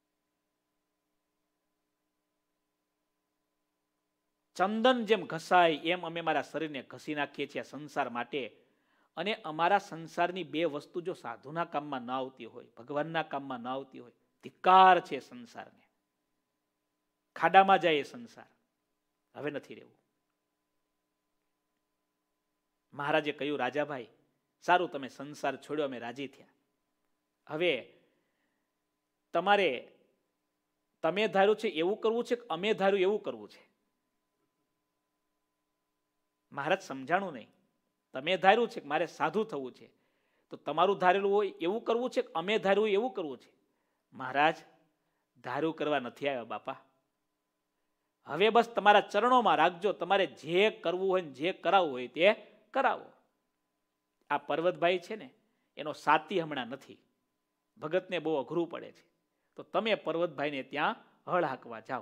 ચંદન જેમ ઘસાય એમ અમે મારા શરીરને ઘસી નાખીએ છીએ સંસાર માટે. અને અમારા સંસારની બે વસ્તુ જો સાધુના કામમાં ન આવતી હોય, ભગવાનના કામમાં ન આવતી હોય, ધિક્કાર છે સંસારને. ખાડામાં જાય એ સંસાર, હવે નથી રહેવું. મહારાજે કહ્યું, રાજાભાઈ સારું, તમે સંસાર છોડ્યો, અમે રાજી થયા. હવે તમારે તમે ધાર્યું છે એવું કરવું છે કે અમે ધાર્યું એવું કરવું છે? મહારાજ સમજાણું નહીં. તમે ધાર્યું છે કે મારે સાધુ થવું છે, તો તમારું ધારેલું હોય એવું કરવું છે કે અમે ધાર્યું એવું કરવું છે? મહારાજ ધાર્યું કરવા નથી આવ્યા બાપા. હવે બસ તમારા ચરણોમાં રાખજો, તમારે જે કરવું હોય ને જે કરાવવું હોય તે કરાવો. આ પર્વતભાઈ છે ને, એનો સાથી હમણાં નથી, ભગતને બહુ અઘરું પડે છે, તો તમે પર્વતભાઈને ત્યાં હળ હાંકવા જાઓ.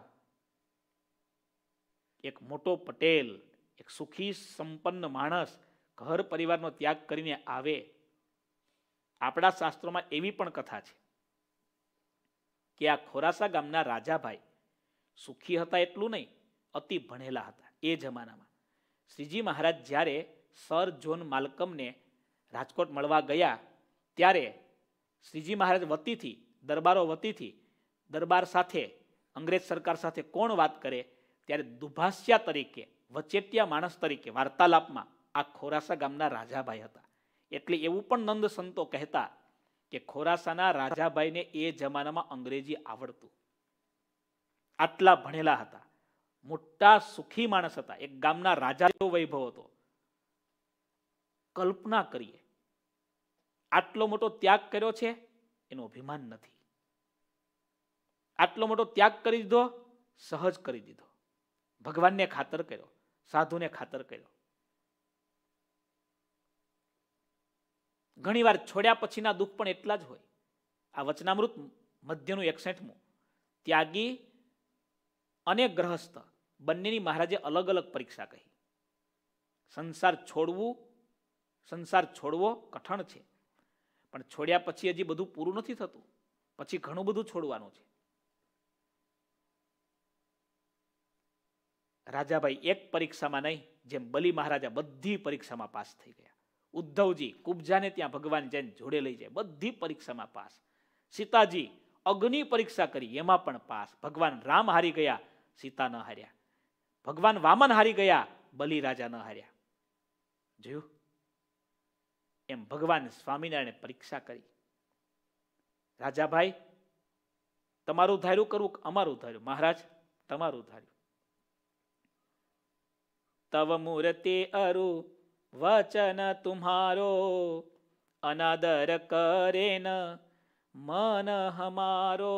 એક મોટો પટેલ, એક સુખી સંપન્ન માણસ ઘર પરિવારનો ત્યાગ કરીને આવે. આપણા શાસ્ત્રોમાં એવી પણ કથા છે કે આ ખોરાસા ગામના રાજાભાઈ સુખી હતા એટલું નહીં, અતિ ભણેલા હતા. એ જમાનામાં શ્રીજી મહારાજ જ્યારે સર જોન માલ્કમને રાજકોટ મળવા ગયા, ત્યારે શ્રીજી મહારાજ વતીથી, દરબારો વતીથી દરબાર સાથે, અંગ્રેજ સરકાર સાથે કોણ વાત કરે, ત્યારે દુભાષ્યા તરીકે, વચેટિયા માણસ તરીકે વાર્તાલાપમાં આ ખોરાસા ગામના રાજાભાઈ હતા. એટલે એવું પણ નંદ સંતો કહેતા કે ખોરાસાના રાજાભાઈને એ જમાનામાં અંગ્રેજી આવડતું, આટલા ભણેલા હતા, મોટા સુખી માણસ હતા, એક ગામના રાજા જેવો વૈભવ હતો. કલ્પના કરીએ, આટલો મોટો ત્યાગ કર્યો છે, એનું અભિમાન નથી. આટલો મોટો ત્યાગ કરી દીધો, સહજ કરી દીધો. ભગવાનને ખાતર કર્યો, સાધુને ખાતર કર્યો. ઘણી વાર છોડ્યા પછીના દુઃખ પણ એટલા જ હોય. આ વચનામૃત મધ્યનું 61મું, ત્યાગી અને ગ્રહસ્થ બંનેની મહારાજે અલગ અલગ પરીક્ષા કહી. સંસાર છોડવો કઠણ છે, પણ છોડ્યા પછી હજી બધું પૂરું નથી થતું, પછી ઘણું બધું છોડવાનું છે. રાજાભાઈ એક પરીક્ષામાં નહીં, જેમ બલી મહારાજા બધી પરીક્ષામાં પાસ થઈ ગયા. ઉદ્ધવજી કુબજાને ત્યાં ભગવાન જૈન જોડે લઈ જાય, બધી પરીક્ષામાં પાસ. સીતાજી અગ્નિ પરીક્ષા કરી, એમાં પણ પાસ. ભગવાન રામ હારી ગયા, સીતા ન હાર્યા. ભગવાન વામન હારી ગયા, બલિ રાજા ન હાર્યા. જોયું? એમ ભગવાન સ્વામિનારાયણે પરીક્ષા કરી. રાજાભાઈ તમારું ધાર્યું કરવું, અમારું ધાર્યું? મહારાજ તમારું ધાર્યું. તવ મૂર્તિ અરુ વચન તુમ્હારો, અનાદર કરે ન મન હમારો.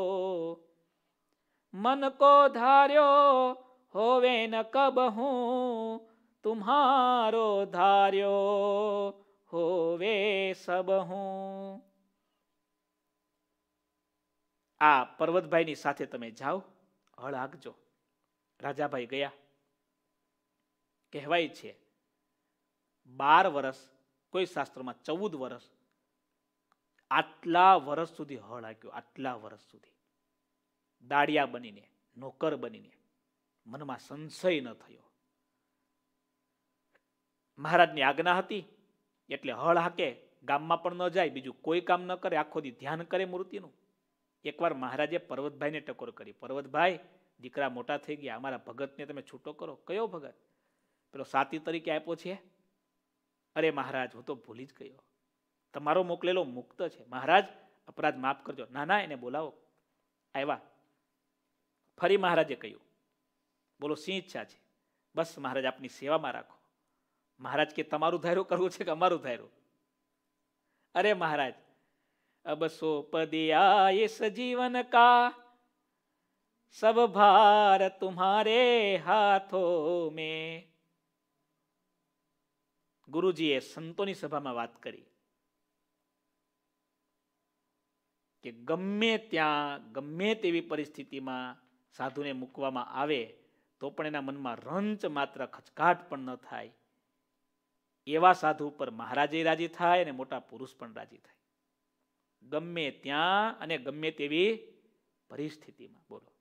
મન કો ધાર્યો હોવે ન કબહું, તુમ્હારો ધાર્યો હોવે સબહું. આ પર્વતભાઈની સાથે તમે જાઓ, હળ હાંકજો. રાજાભાઈ ગયા. કહેવાય છે 12 વર્ષ, કોઈ શાસ્ત્રમાં 14 વર્ષ, આટલા વર્ષ સુધી હળ હાંક્યો. આટલા વર્ષ સુધી દાડિયા બનીને, નોકર બનીને, મનમાં સંશય ન થયો. મહારાજની આજ્ઞા હતી એટલે હળ હાકે, ગામમાં પણ ન જાય, બીજું કોઈ કામ ન કરે, આખો દી ધ્યાન કરે મૂર્તિનું. એકવાર મહારાજે પર્વતભાઈને ટકોર કરી. પર્વતભાઈ, દીકરા મોટા થઈ ગયા, અમારા ભગતને તમે છૂટો કરો. કયો ભગત? પેલો સાતી તરીકે આપ્યો છે. અરે મહારાજ, હું તો ભૂલી જ ગયો, તમારો મોકલેલો મુક્ત છે. મહારાજ, અપરાધ માફ કરજો. ના ના, એને બોલાવો. આવ્યા. ફરી મહારાજે કહ્યું, બોલો શી ઈચ્છા છે? બસ મહારાજ, આપની સેવામાં રાખો. મહારાજ કે તમારું ધાર્યું કરવું છે કે અમારું ધાર્યું? અરે મહારાજ, અબ સોપ દિયા ઇસ જીવન કા, સબ ભાર તુમ્હારે હાથો મેં. ગુરુજીએ સંતોની સભામાં વાત કરી કે ગમે ત્યાં, ગમે તેવી પરિસ્થિતિમાં સાધુને મૂકવામાં આવે તો પણ એના મનમાં રંચ માત્ર ખચકાટ પણ ન થાય. એવા સાધુ ઉપર મહારાજે રાજી થાય અને મોટા પુરુષ પણ રાજી થાય, ગમે ત્યાં અને ગમે તેવી પરિસ્થિતિમાં. બોલો.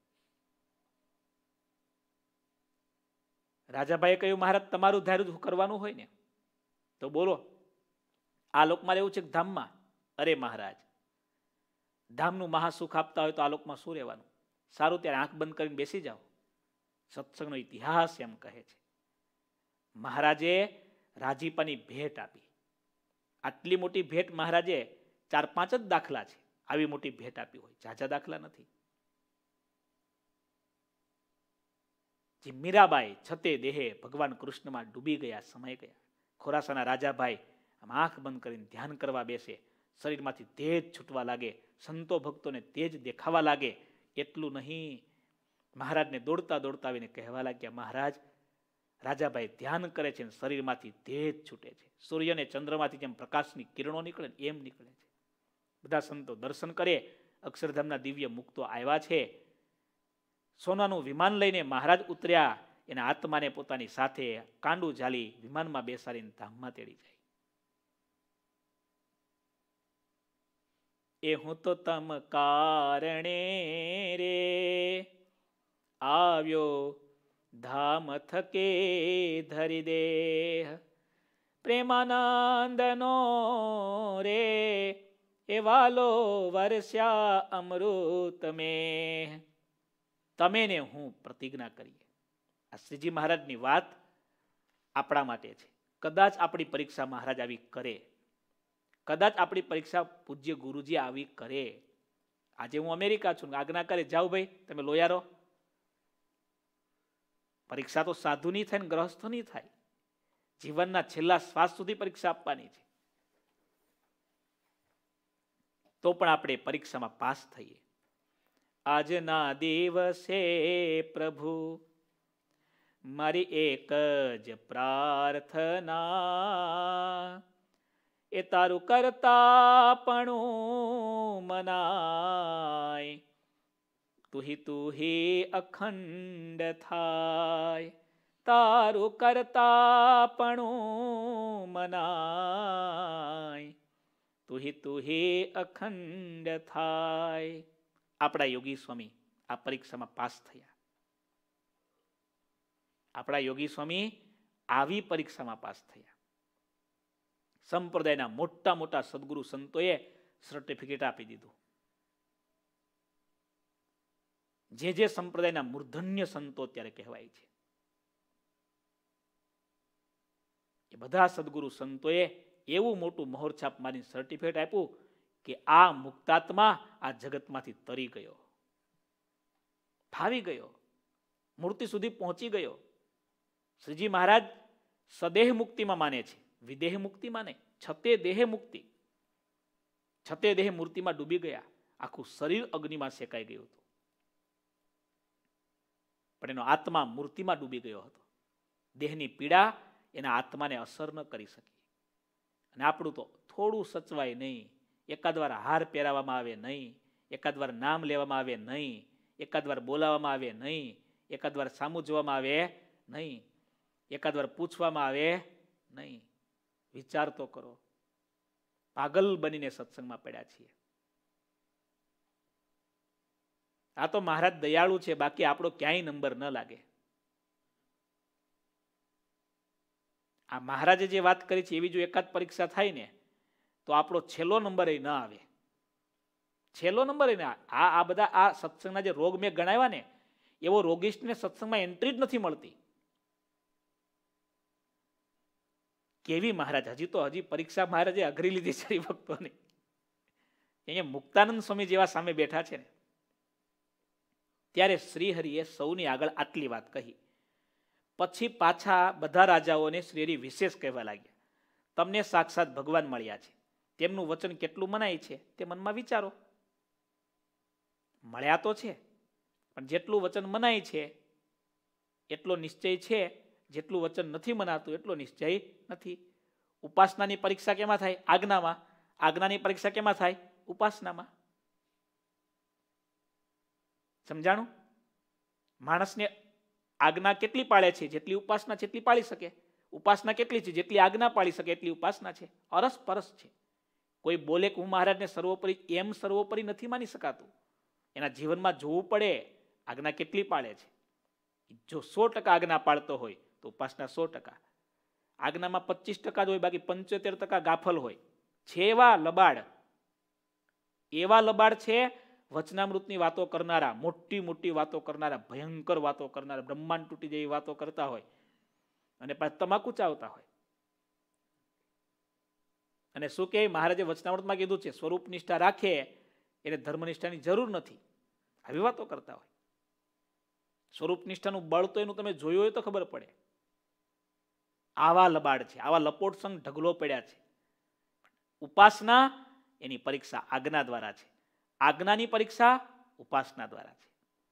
રાજાભાઈએ કહ્યું, મહારાજ તમારું ધાર્યું જ કરવાનું હોય ને તો બોલો, આ લોકમાં રહેવું છે કે ધામમાં? અરે મહારાજ, ધામનું મહાસુખ આપતા હોય તો આ લોકમાં શું રહેવાનું? સારું, ત્યારે આંખ બંધ કરીને બેસી જાઓ. સત્સંગનો ઇતિહાસ એમ કહે છે. મહારાજે રાજીપાની ભેટ આપી. આટલી મોટી ભેટ મહારાજે 4-5 જ દાખલા છે, આવી મોટી ભેટ આપી હોય, ઝાઝા દાખલા નથી. જે મીરાબાઈ છતે દેહે ભગવાન કૃષ્ણમાં ડૂબી ગયા, સમય ગયા. ખોરાસાના રાજાભાઈ આમ આંખ બંધ કરીને ધ્યાન કરવા બેસે, શરીરમાંથી તેજ છૂટવા લાગે, સંતો ભક્તોને તેજ દેખાવા લાગે. એટલું નહીં, મહારાજને દોડતા દોડતા આવીને કહેવા લાગ્યા, મહારાજ, રાજાભાઈ ધ્યાન કરે છે, શરીરમાંથી તેજ છૂટે છે, સૂર્ય અને ચંદ્રમાંથી જેમ પ્રકાશની કિરણો નીકળે એમ નીકળે છે. બધા સંતો દર્શન કરે. અક્ષરધામના દિવ્ય મુક્તો આવ્યા છે. સોનાનું વિમાન લઈને મહારાજ ઉતર્યા. એના આત્માને પોતાની સાથે કાંડું ઝાલી વિમાનમાં બેસાડીને ધામમાં તેડી જાય. એ હું તો તમ કારણે રે આવ્યો ધામ થકે ધરી દેહ, પ્રેમાનંદનો રે એ વાલો વરસ્યા અમૃત મેં. તમે ને હું પ્રતિજ્ઞા કરીએ. આ શ્રીજી મહારાજની વાત આપણા માટે છે. કદાચ આપણી પરીક્ષા મહારાજ આવી કરે, કદાચ આપણી પરીક્ષા પૂજ્ય ગુરુજી આવી કરે. આજે હું અમેરિકા છું, આજ્ઞા કરે, જાઓ ભાઈ તમે લોયારો. પરીક્ષા તો સાધુની થાય ને ગ્રહસ્થની થાય. જીવનના છેલ્લા શ્વાસ સુધી પરીક્ષા આપવાની છે. તો પણ આપણે પરીક્ષામાં પાસ થઈએ. આજના દિવસે પ્રભુ મારી એક જ પ્રાર્થના, એ તારું કરતાપણું મનાય, તુહી અખંડ થાય. તારું કરતાપણું મનાય, તુહી અખંડ થાય. આપણા યોગી સ્વામી આ પરીક્ષામાં પાસ થયા. આપણા યોગી સ્વામી આવી પરીક્ષામાં પાસ થયા. સંપ્રદાયના મોટા મોટા સદગુરુ સંતોએ સર્ટિફિકેટ આપી દીધું. જે સંપ્રદાયના મૂર્ધન્ય સંતો અત્યારે કહેવાય છે, એ બધા સદગુરુ સંતોએ એવું મોટું મોહરછાપ મારીને સર્ટિફિકેટ આપ્યું કે આ મુક્તાત્મા આ જગતમાંથી તરી ગયો, ફાવી ગયો, મૂર્તિ સુધી પહોંચી ગયો. શ્રીજી મહારાજ સદેહ મુક્તિમાં માને છે, વિદેહ મુક્તિમાં નહીં. છતે દેહ મુક્તિ, છતે દેહ મૂર્તિમાં ડૂબી ગયા. આખું શરીર અગ્નિમાં શેકાઈ ગયું હતું, પણ એનો આત્મા મૂર્તિમાં ડૂબી ગયો હતો. દેહની પીડા એના આત્માને અસર ન કરી શકીએ. અને આપણું તો થોડું સચવાય નહીં, એકાદ વાર હાર પહેરાવવામાં આવે નહીં, એકાદ વાર નામ લેવામાં આવે નહીં, એકાદ વાર બોલાવવામાં આવે નહીં, એકાદ વાર સામું જોવામાં આવે નહીં, એકાદ વાર પૂછવામાં આવે નહીં. વિચાર તો કરો, પાગલ બનીને સત્સંગમાં પડ્યા છીએ. આ તો મહારાજ દયાળુ છે, બાકી આપણો ક્યાંય નંબર ન લાગે. આ મહારાજે જે વાત કરી છે એવી જો એકાદ પરીક્ષા થાય ને તો આપણો છેલ્લો નંબર ન આવે. છેલ્લો નંબર ને આ બધા આ સત્સંગના જે રોગ મેં ગણાવ્યા ને એવો રોગિષ્ઠને સત્સંગમાં એન્ટ્રી જ નથી મળતી. કેવી મહારાજ, હજી પરીક્ષા મહારાજે અઘરી લીધી છે હરિભક્તોની. અહીંયા મુક્તાનંદ સ્વામી જેવા સામે બેઠા છે ને ત્યારે શ્રીહરિએ સૌની આગળ આટલી વાત કહી. પછી પાછા બધા રાજાઓને શ્રીહરિ વિશેષ કહેવા લાગ્યા. તમને સાક્ષાત ભગવાન મળ્યા છે, તેમનું વચન કેટલું મનાય છે તે મનમાં વિચારો. મળ્યા તો છે, પણ જેટલું વચન મનાય છે એટલો નિશ્ચય છે, જેટલું વચન નથી મનાતું એટલો નિશ્ચય નથી. ઉપાસનાની પરીક્ષા કેમાં થાય? આજ્ઞામાં. આજ્ઞાની પરીક્ષા કેમાં થાય? ઉપાસનામાં. સમજાણું? માણસને આજ્ઞા કેટલી પાળે છે? જેટલી ઉપાસના છે એટલી પાળી શકે. ઉપાસના કેટલી છે? જેટલી આજ્ઞા પાળી શકે એટલી ઉપાસના છે. અરસ પરસ છે. કોઈ બોલે કે હું મહારાજને સર્વોપરી, એમ સર્વોપરી નથી માની શકાતું. એના જીવનમાં જોવું પડે આજ્ઞા કેટલી પાળે છે. જો 100% આજ્ઞા પાળતો હોય તો ઉપાસના 100%. આજ્ઞામાં 25% જ હોય, બાકી 75% ગાફલ હોય. છે એવા લબાડ છે વચનામૃતની વાતો કરનારા, મોટી મોટી વાતો કરનારા, ભયંકર વાતો કરનારા, બ્રહ્માંડ તૂટી જેવી વાતો કરતા હોય અને પાછા તમાકુ ચાવતા હોય. અને શું કે મહારાજે વચનામૃતમાં કીધું છે, સ્વરૂપ નિષ્ઠા રાખે એને ધર્મનિષ્ઠાની જરૂર નથી. આવી વાતો કરતા હોય. સ્વરૂપ નિષ્ઠાનું બળ તો એનું તમે જોયું હોય તો ખબર પડે. આવા લબાડ છે, આવા લપોટ સંગ ઢગલો પડ્યા છે. ઉપાસના એની પરીક્ષા આજ્ઞા દ્વારા છે, આજ્ઞાની પરીક્ષા ઉપાસના દ્વારા છે.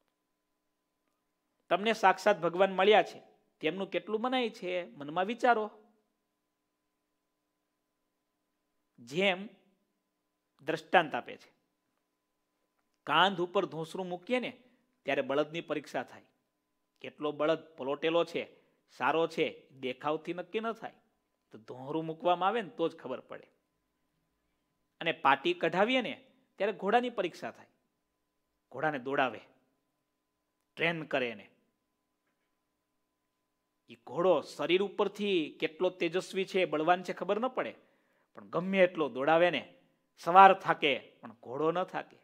તમને સાક્ષાત ભગવાન મળ્યા છે, તેમનું કેટલું મનાય છે મનમાં વિચારો. જેમ દ્રષ્ટાંત આપે છે, કાંધ ઉપર ધોસરું મૂકીએ ને ત્યારે બળદની પરીક્ષા થાય. કેટલો બળદ પલોટેલો છે, સારો છે, દેખાવથી નક્કી ન થાય. તો ધોરું મૂકવામાં આવે ને તો જ ખબર પડે. અને પાટી કઢાવીએ ને ત્યારે ઘોડાની પરીક્ષા થાય. ઘોડાને દોડાવે, ટ્રેન કરે ને. એ ઘોડો શરીર ઉપરથી કેટલો તેજસ્વી છે, બળવાન છે ખબર ન પડે, પણ ગમે એટલો દોડાવે ને, સવાર થાકે પણ ઘોડો ન થાકે.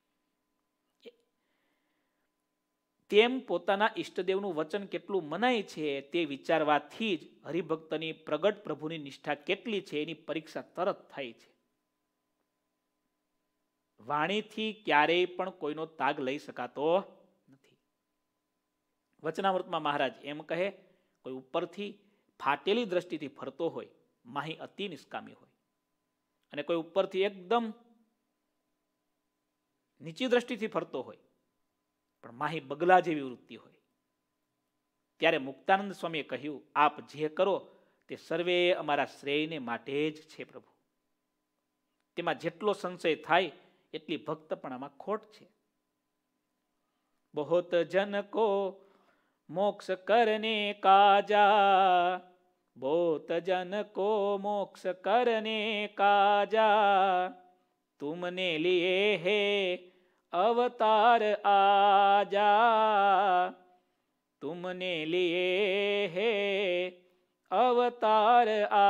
તેમ પોતાના ઈષ્ટદેવનું વચન કેટલું મનાય છે તે વિચારવાથી જ હરિભક્તની પ્રગટ પ્રભુની નિષ્ઠા કેટલી છે એની પરીક્ષા તરત થાય છે. વાણીથી ક્યારેય પણ કોઈનો તાગ લઈ શકાતો નથી. વચનામૃતમાં મહારાજ એમ કહે, કોઈ ઉપરથી ફાટેલી દ્રષ્ટિથી ફરતો હોય, માહી અતિ નિષ્કામી હોય, અને કોઈ ઉપરથી એકદમ નીચી દ્રષ્ટિથી ફરતો હોય પણ માહી બગલા જેવી વૃત્તિ હોય, ત્યારે મુક્તાનંદ સ્વામીએ કહ્યું, આપ જે કરો તે સર્વે અમારા શ્રેયને માટે જ છે પ્રભુ. તેમાં જેટલો સંશય થાય એટલી ભક્તપણામાં ખોટ છે. બહોત જન કો મોક્ષ કરને કાજા, બહોત જન કો મોક્ષ કરને કાજા, તુમને લીએ હે અવતાર આજા, તુમને લીએ હે અવતાર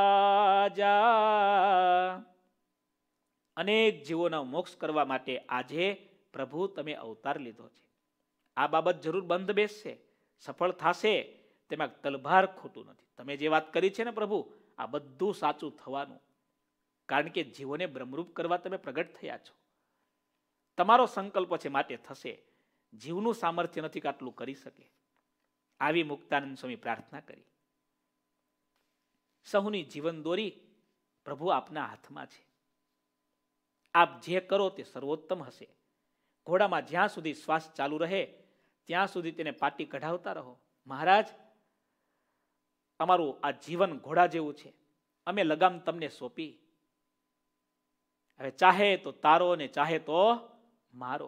આજા. અનેક જીવોના મોક્ષ કરવા માટે આજે પ્રભુ તમે અવતાર લીધો છે. આ બાબત જરૂર બંધ બેસશે, સફળ થશે, તેમાં તલભાર ખોટું નથી. તમે જે વાત કરી છે ને પ્રભુ, આ બધું સાચું થવાનું, કારણ કે જીવોને બ્રહ્મરૂપ કરવા તમે પ્રગટ થયા છો. તમારો સંકલ્પ છે માટે થશે. જીવનું સામર્થ્ય નથી કે આટલું કરી શકે. આવી મુક્તાનંદ સ્વામી પ્રાર્થના કરી. સહુની જીવન દોરી પ્રભુ આપના હાથમાં છે. આપ જે કરો તે સર્વોત્તમ હશે. ઘોડામાં જ્યાં સુધી શ્વાસ ચાલુ રહે ત્યાં સુધી તેને પાટી કઢાવતા રહો. મહારાજ, અમારું આ જીવન ઘોડા જેવું છે, અમે લગામ તમને સોંપી, હવે ચાહે તો તારો ને ચાહે તો મારો,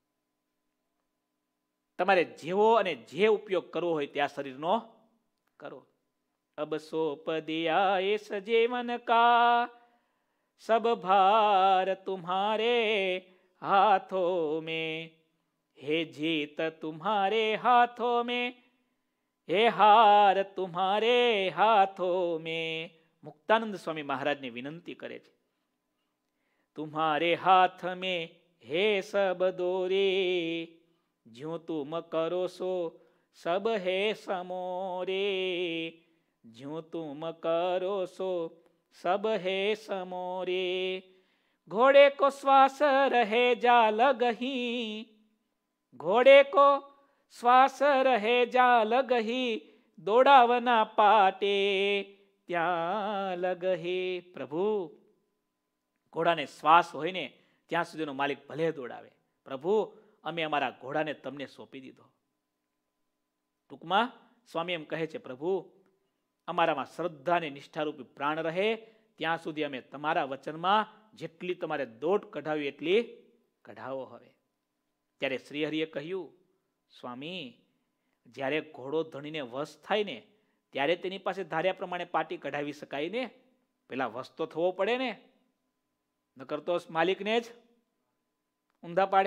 તમારે જેવો અને જે ઉપયોગ કરવો હોય તે આ શરીરનો કરો. અબ સોપ દિયા એસ જીવન કા, સબ ભાર તુમ્હારે હાથોं में, हे जीत तुम्हारे हाथों में, हे हार तुम्हारे हाथों में. મુક્તાનંદ સ્વામી મહારાજને વિનંતી કરે છે, तुम्हारे हाथ में है सब दोरे, ज्यों तुम करो सो सब है समोरे, ज्यों तुम करो सो सब है समोरे. घोड़े को श्वास रहे जा लगही, घोड़े को શ્વાસ રહે જા લગહી, દોડાવના પાટે ત્યાં લગહી. પ્રભુ, ઘોડાને શ્વાસ હોય ને ત્યાં સુધીનો માલિક ભલે દોડાવે. પ્રભુ, અમે અમારા ઘોડાને તમને સોંપી દીધો. ટૂંકમાં સ્વામી એમ કહે છે, પ્રભુ, અમારામાં શ્રદ્ધા અને નિષ્ઠારૂપી પ્રાણ રહે ત્યાં સુધી અમે તમારા વચનમાં જેટલી તમારે દોટ કઢાવી એટલી કઢાવો. હવે ત્યારે શ્રીહરિએ કહ્યું, સ્વામી, જ્યારે ઘોડો ધણીને વશ થાય ને ત્યારે તેની પાસે ધાર્યા પ્રમાણે પાટી કઢાવી શકાય ને, પેલા વશ તો થવો પડે ને, નકર તો માલિકને જ ઊંધા પાડે.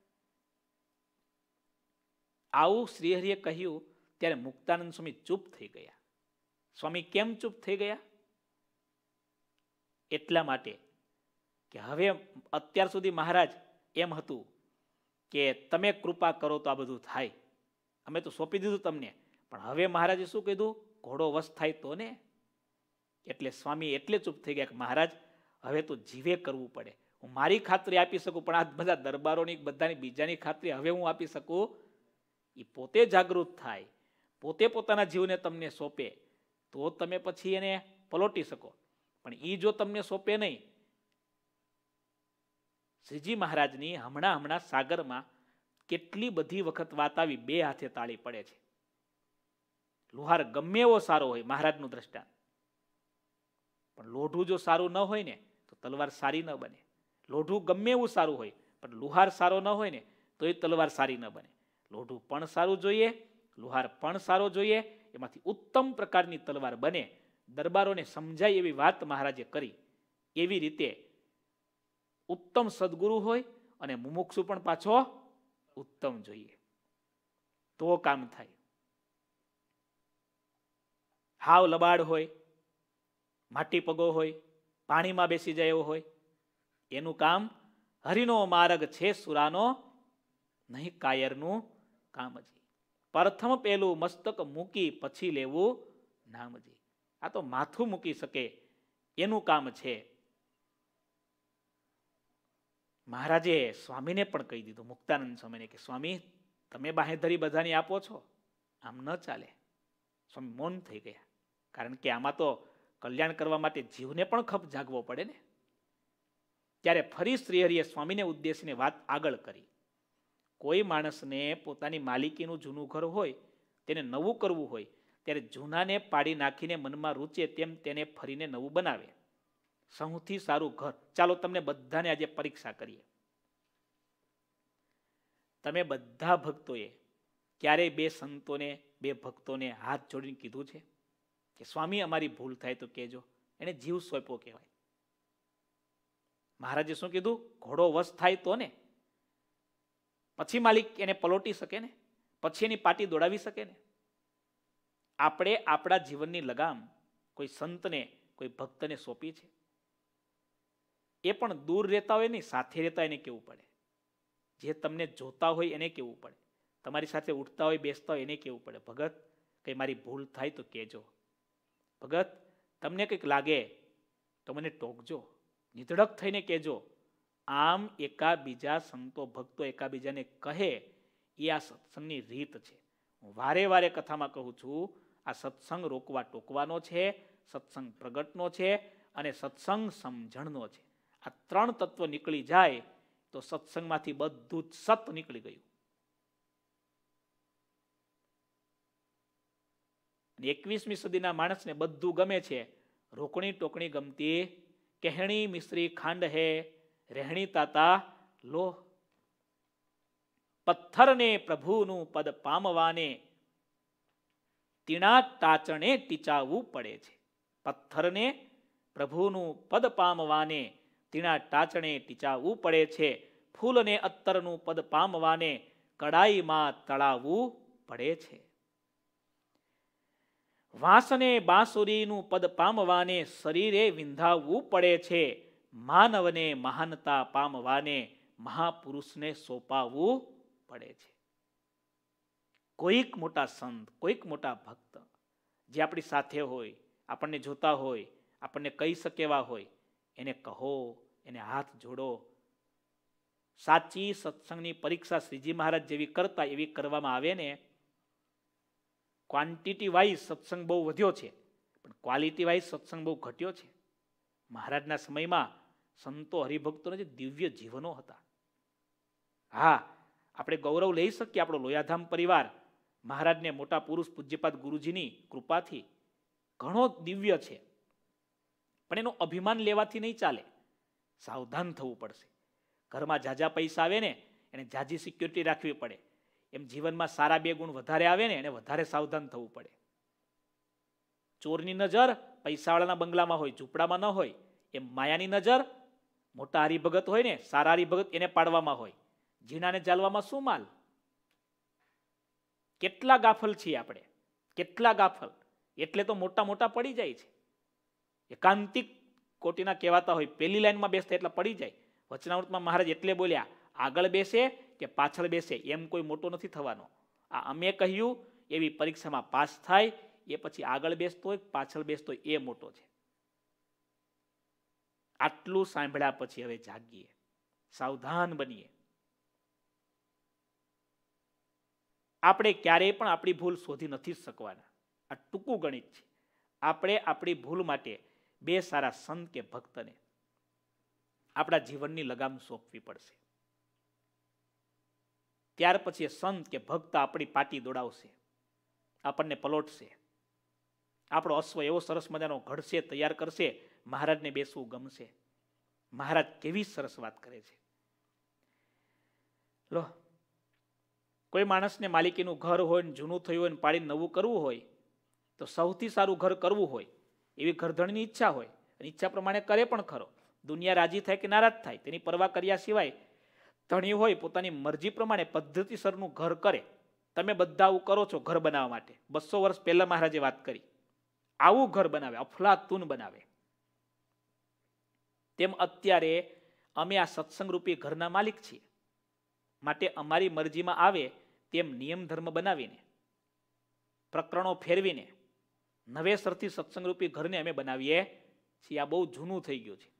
આવું શ્રીહરિએ કહ્યું ત્યારે મુક્તાનંદ સ્વામી ચૂપ થઈ ગયા. સ્વામી કેમ ચૂપ થઈ ગયા? એટલા માટે કે હવે અત્યાર સુધી મહારાજ એમ હતું કે તમે કૃપા કરો તો આ બધું થાય, અમે તો સોંપી દીધું તમને, પણ હવે મહારાજે શું કીધું? ઘોડો વશ થાય તો ને. એટલે સ્વામી એટલે ચૂપ થઈ ગયા કે મહારાજ, હવે તો જીવે કરવું પડે. હું મારી ખાતરી આપી શકું, પણ આ બધા દરબારોની બધાની બીજાની ખાતરી હવે હું આપી શકું? એ પોતે જાગૃત થાય, પોતે પોતાના જીવને તમને સોંપે તો તમે પછી એને પલોટી શકો, પણ એ જો તમને સોંપે નહીં. શ્રીજી મહારાજની હમણાં સાગરમાં કેટલી બધી વખત વાત આવી, બે હાથે તાળી પડે છે. લુહાર ગમે એવો સારો હોય, મહારાજનું દ્રષ્ટાંત, પણ લોઢું જો સારું ન હોય ને તો તલવાર સારી ન બને. લોઢું ગમે એવું સારું હોય પણ લુહાર સારો ન હોય ને તો એ તલવાર સારી ન બને. લોઢું પણ સારું જોઈએ, લુહાર પણ સારો જોઈએ, એમાંથી ઉત્તમ પ્રકારની તલવાર બને. દરબારોને સમજાય એવી વાત મહારાજે કરી. એવી રીતે ઉત્તમ સદગુરુ હોય અને મુમુક્ષુ પણ પાછો ઉત્તમ જોઈએ તો કામ થાય. હાવ લબાડ હોય, માટી પગો હોય, પાણીમાં બેસી જાય એવો હોય, એનું કામ હરિનો માર્ગ છે સુરાનો, નહીં કાયરનું કામજી. પ્રથમ પેલું મસ્તક મૂકી પછી લેવું નામજી. આ તો માથું મૂકી શકે એનું કામ છે. મહારાજે સ્વામીને પણ કહી દીધું, મુક્તાનંદ સ્વામીને, કે સ્વામી, તમે બાહેધરી બધાની આપો છો, આમ ન ચાલે. સ્વામી મૌન થઈ ગયા, કારણ કે આમાં તો કલ્યાણ કરવા માટે જીવને પણ ખપ જાગવો પડે ને. ત્યારે ફરી શ્રીહરિએ સ્વામીને ઉદ્દેશીને વાત આગળ કરી. કોઈ માણસને પોતાની માલિકીનું જૂનું ઘર હોય, તેને નવું કરવું હોય, ત્યારે જૂનાને પાડી નાખીને મનમાં રૂચે તેમ તેને ફરીને નવું બનાવે. સૌથી સારું ઘર. ચાલો તમને બધાને આજે પરીક્ષા કરીએ. તમે બધા ભક્તોએ ક્યારેય બે સંતોને, બે ભક્તોને હાથ જોડીને કીધું છે કે સ્વામી, અમારી ભૂલ થાય તો કહેજો? એને જીવ સોંપ્યો કહેવાય. મહારાજે શું કીધું? ઘોડો વશ થાય તો ને, પછી માલિક એને પલોટી શકે ને, પછી એની પાટી દોડાવી શકે ને. આપણે આપણા જીવનની લગામ કોઈ સંતને, કોઈ ભક્તને સોંપી છે. એ પણ દૂર રહેતા હોય નહીં, સાથે રહેતા એને કેવું પડે. જે તમને જોતા હોય એને કેવું પડે. તમારી સાથે ઉઠતા હોય, બેસતા હોય એને કેવું પડે, ભગત કંઈ મારી ભૂલ થાય તો કહેજો. ભગત તમને કંઈક લાગે તો મને ટોકજો, નિધડક થઈને કહેજો. આમ એકાબીજા સંતો ભક્તો એકાબીજાને કહે એ આ સત્સંગની રીત છે. હું વારે વારે કથામાં કહું છું, આ સત્સંગ રોકવા ટોકવાનો છે, સત્સંગ પ્રગટનો છે અને સત્સંગ સમજણનો છે. આ ત્રણ તત્વ નીકળી જાય તો સત્સંગમાંથી બધું જ સત નીકળી ગયું. 21મી સદીના માણસને બધું ગમે છે, રોકણી ટોકણી ગમતી, કહેણી મિશ્રી ખાંડ હે, રહેણી તાતા લોહ. પથ્થરને પ્રભુનું પદ પામવાને તીણા ટાચણે ટીચાવવું પડે છે. પથ્થરને પ્રભુનું પદ પામવાને તીણા ટાચણે ટીચાવવું પડે છે. ફૂલને અત્તરનું પદ પામવાને કડાઈમાં તળાવવું પડે છે. વાંસને બાંસુરીનું પદ પામવાને શરીરે વિંધાવવું પડે છે. માનવને મહાનતા પામવાને મહાપુરુષને સોંપાવવું પડે છે. કોઈક મોટા સંત, કોઈક મોટા ભક્ત જે આપણી સાથે હોય, આપણને જોતા હોય, આપણને કહી શકેવા હોય, એને કહો, એને હાથ જોડો. સાચી સત્સંગની પરીક્ષા શ્રીજી મહારાજ જેવી કરતા એવી કરવામાં આવે ને, ક્વોન્ટિટી વાઇઝ સત્સંગ બહુ વધ્યો છે, પણ ક્વોલિટી વાઇઝ સત્સંગ બહુ ઘટ્યો છે. મહારાજના સમયમાં સંતો હરિભક્તોના જે દિવ્ય જીવનો હતા. હા, આપણે ગૌરવ લઈ શકીએ, આપણો લોયાધામ પરિવાર મહારાજને મોટા પુરુષ પૂજ્યપાદ ગુરુજીની કૃપાથી ઘણો દિવ્ય છે, પણ એનું અભિમાન લેવાથી નહીં ચાલે. સાવધાન થવું પડશે. ઘરમાં ઝાઝા પૈસા આવે ને એને ઝાઝી સિક્યોરિટી રાખવી પડે. એમ જીવનમાં સારા 2 ગુણ વધારે આવે ને એને વધારે સાવધાન થવું પડે. ચોરની નજર પૈસાવાળાના બંગલામાં હોય, ઝૂંપડામાં ન હોય. એમ માયાની નજર મોટા હરિભગત હોય ને, સારા હરિભગત એને પાડવામાં હોય. જીણાને જાળવામાં શું માલ? કેટલા ગાફલ છીએ આપણે, કેટલા ગાફલ. એટલે તો મોટા મોટા પડી જાય છે. એકાંતિક કોટીના કહેવાતા હોય, પહેલી લાઈનમાં બેસતા એટલા પડી જાય. વચનામૃતમાં મહારાજ એટલે બોલ્યા, આગળ બેસે કે પાછળ બેસે એમ કોઈ મોટો નથી થવાનો. આ અમે કહ્યું એવી પરીક્ષામાં પાસ થાય, એ પછી આગળ બેસતો હોય પાછળ બેસતો હોય એ મોટો છે. આટલું સાંભળ્યા પછી હવે જાગીએ, સાવધાન બનીએ. આપણે ક્યારેય પણ આપણી ભૂલ શોધી નથી શકવાના. આ ટૂંકું ગણિત છે. આપણે આપણી ભૂલ માટે 2 સારા સંત કે ભક્તને આપણા જીવનની લગામ સોંપવી પડશે. ત્યાર પછી સંત કે ભક્ત આપણી પાટી દોડાવશે, આપણને પલોટશે, આપણો અશ્વ એવો સરસ મજાનો ઘડશે, તૈયાર કરશે, મહારાજને બેસવું ગમશે. મહારાજ કેવી સરસ વાત કરે છે. લો, કોઈ માણસને માલિકીનું ઘર હોય ને જૂનું થયું હોય ને પાડીને નવું કરવું હોય તો સૌથી સારું ઘર કરવું હોય એવી ઘરધણીની ઈચ્છા હોય, અને ઈચ્છા પ્રમાણે કરે પણ ખરો. દુનિયા રાજી થાય કે નારાજ થાય તેની પરવા કર્યા સિવાય ધણી હોય પોતાની મરજી પ્રમાણે પદ્ધતિસરનું ઘર કરે. તમે બધા આવું કરો છો ઘર બનાવવા માટે. 200 વર્ષ પહેલા મહારાજે વાત કરી. આવું ઘર બનાવે, અફલાતુન બનાવે. તેમ અત્યારે અમે આ સત્સંગરૂપી ઘરના માલિક છીએ, માટે અમારી મરજીમાં આવે તેમ નિયમ ધર્મ બનાવીને, પ્રકરણો ફેરવીને નવેસરથી સત્સંગરૂપી ઘરને અમે બનાવીએ છીએ. આ બહુ જૂનું થઈ ગયું છે.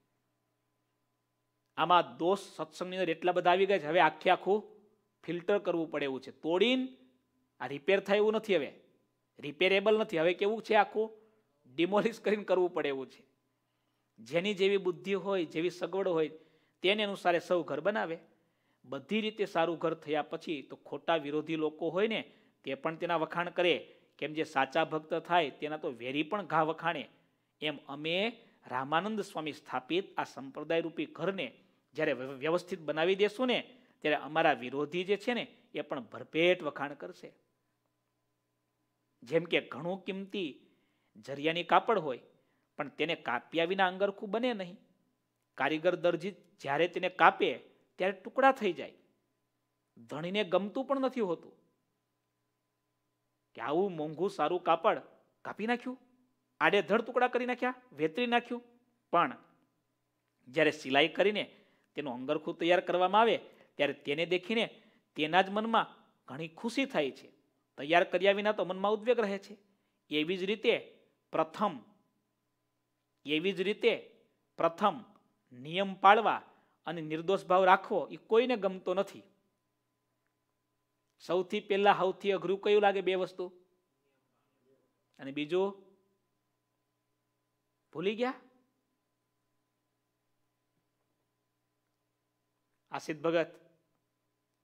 આમાં દોષ સત્સંગની અંદર એટલા બધા આવી ગયા છે, હવે આખું ફિલ્ટર કરવું પડે એવું છે. તોડીને આ રિપેર થાય એવું નથી, હવે રિપેરેબલ નથી. હવે કેવું છે, આખું ડિમોલિશ કરીને કરવું પડે એવું છે. જેની જેવી બુદ્ધિ હોય, જેવી સગવડ હોય તેને અનુસારે સૌ ઘર બનાવે. બધી રીતે સારું ઘર થયા પછી તો ખોટા વિરોધી લોકો હોય ને તે પણ તેના વખાણ કરે. કેમ જે સાચા ભક્ત થાય તેના તો વેરી પણ ઘા વખાણે. એમ અમે રામાનંદ સ્વામી સ્થાપિત આ સંપ્રદાય રૂપી ઘરને જ્યારે વ્યવસ્થિત બનાવી દેશું ને ત્યારે અમારા વિરોધી જે છે ને એ પણ ભરપેટ વખાણ કરશે. જેમ કે ઘણું કિંમતી જરિયાની કાપડ હોય પણ તેને કાપ્યા વિના અંગરખું બને નહીં. કારીગર દરજી જ્યારે તેને કાપે ત્યારે ટુકડા થઈ જાય. ધણીને ગમતું પણ નથી હોતું કે આવું મોંઘું સારું કાપડ કાપી નાખ્યું, આડેધડ ટુકડા કરી નાખ્યા, વેતરી નાખ્યું. પણ જ્યારે સિલાઈ કરીને તેનું અંગરખું તૈયાર કરવામાં આવે ત્યારે તેને દેખીને તેના જ મનમાં ઘણી ખુશી થાય છે. તૈયાર કર્યા વિના તો મનમાં ઉદ્વેગ રહે છે. એવી જ રીતે પ્રથમ નિયમ પાળવા અને નિર્દોષ ભાવ રાખવો એ કોઈને ગમતો નથી. સૌથી પહેલા સૌથી અઘરું કયું લાગે? 2 વસ્તુ. અને બીજું ભૂલી ગયા? આશિત ભગત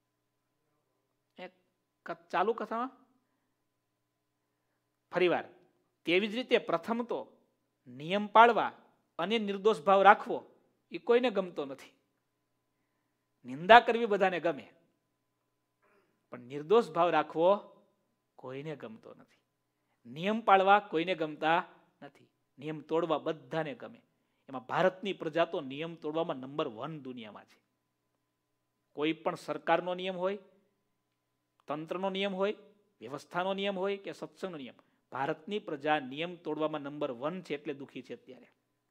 ચાલુ કથામાં ફરીવાર તેવી જ રીતે પ્રથમ તો નિયમ પાળવા અને નિર્દોષ ભાવ રાખવો એ કોઈને ગમતો નથી. નિંદા કરવી બધાને ગમે, પણ નિર્દોષ ભાવ રાખવો કોઈને ગમતો નથી. નિયમ પાળવા કોઈને ગમતા નથી, નિયમ તોડવા બધાને ગમે. એમાં ભારતની પ્રજા તો નિયમ તોડવામાં નંબર 1 દુનિયામાં છે. કોઈ પણ સરકારનો નિયમ હોય, તંત્રનો નિયમ હોય, વ્યવસ્થાનો નિયમ હોય કે સત્સંગનો નિયમ, ભારતની પ્રજા નિયમ તોડવામાં નંબર 1 છે. એટલે દુઃખી છે અત્યારે.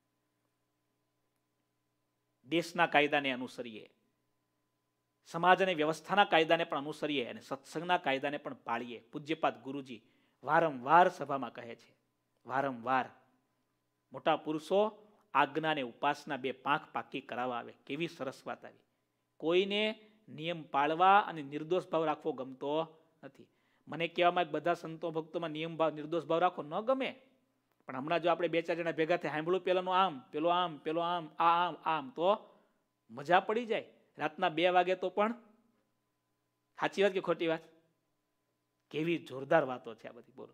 દેશના કાયદાને અનુસરીએ, સમાજ અને વ્યવસ્થાના કાયદાને પણ અનુસરીએ અને સત્સંગના કાયદાને પણ પાળીએ. પૂજ્યપાદ ગુરુજી વારંવાર સભામાં કહે છે, વારંવાર મોટા પુરુષો આજ્ઞા અને ઉપાસના 2 પાંખ પાકી કરાવવા આવે. કેવી સરસ વાત આવી. કોઈને નિયમ પાળવા અને નિર્દોષ ભાવ રાખવો ગમતો નથી. મને કહેવામાં બધા સંતો ભક્તોમાં નિયમ ભાવ નિર્દોષ ભાવ રાખવો ન ગમે, પણ હમણાં જો આપણે 2-4 જણા ભેગા થઈ સાંભળ્યું પેલાનું આમ, પેલો આમ, પેલો આમ, આ આમ, આમ, તો મજા પડી જાય. રાતના 2 વાગે તો પણ સાચી વાત કે ખોટી વાત? કેવી જોરદાર વાતો છે આ બધી. બોલો,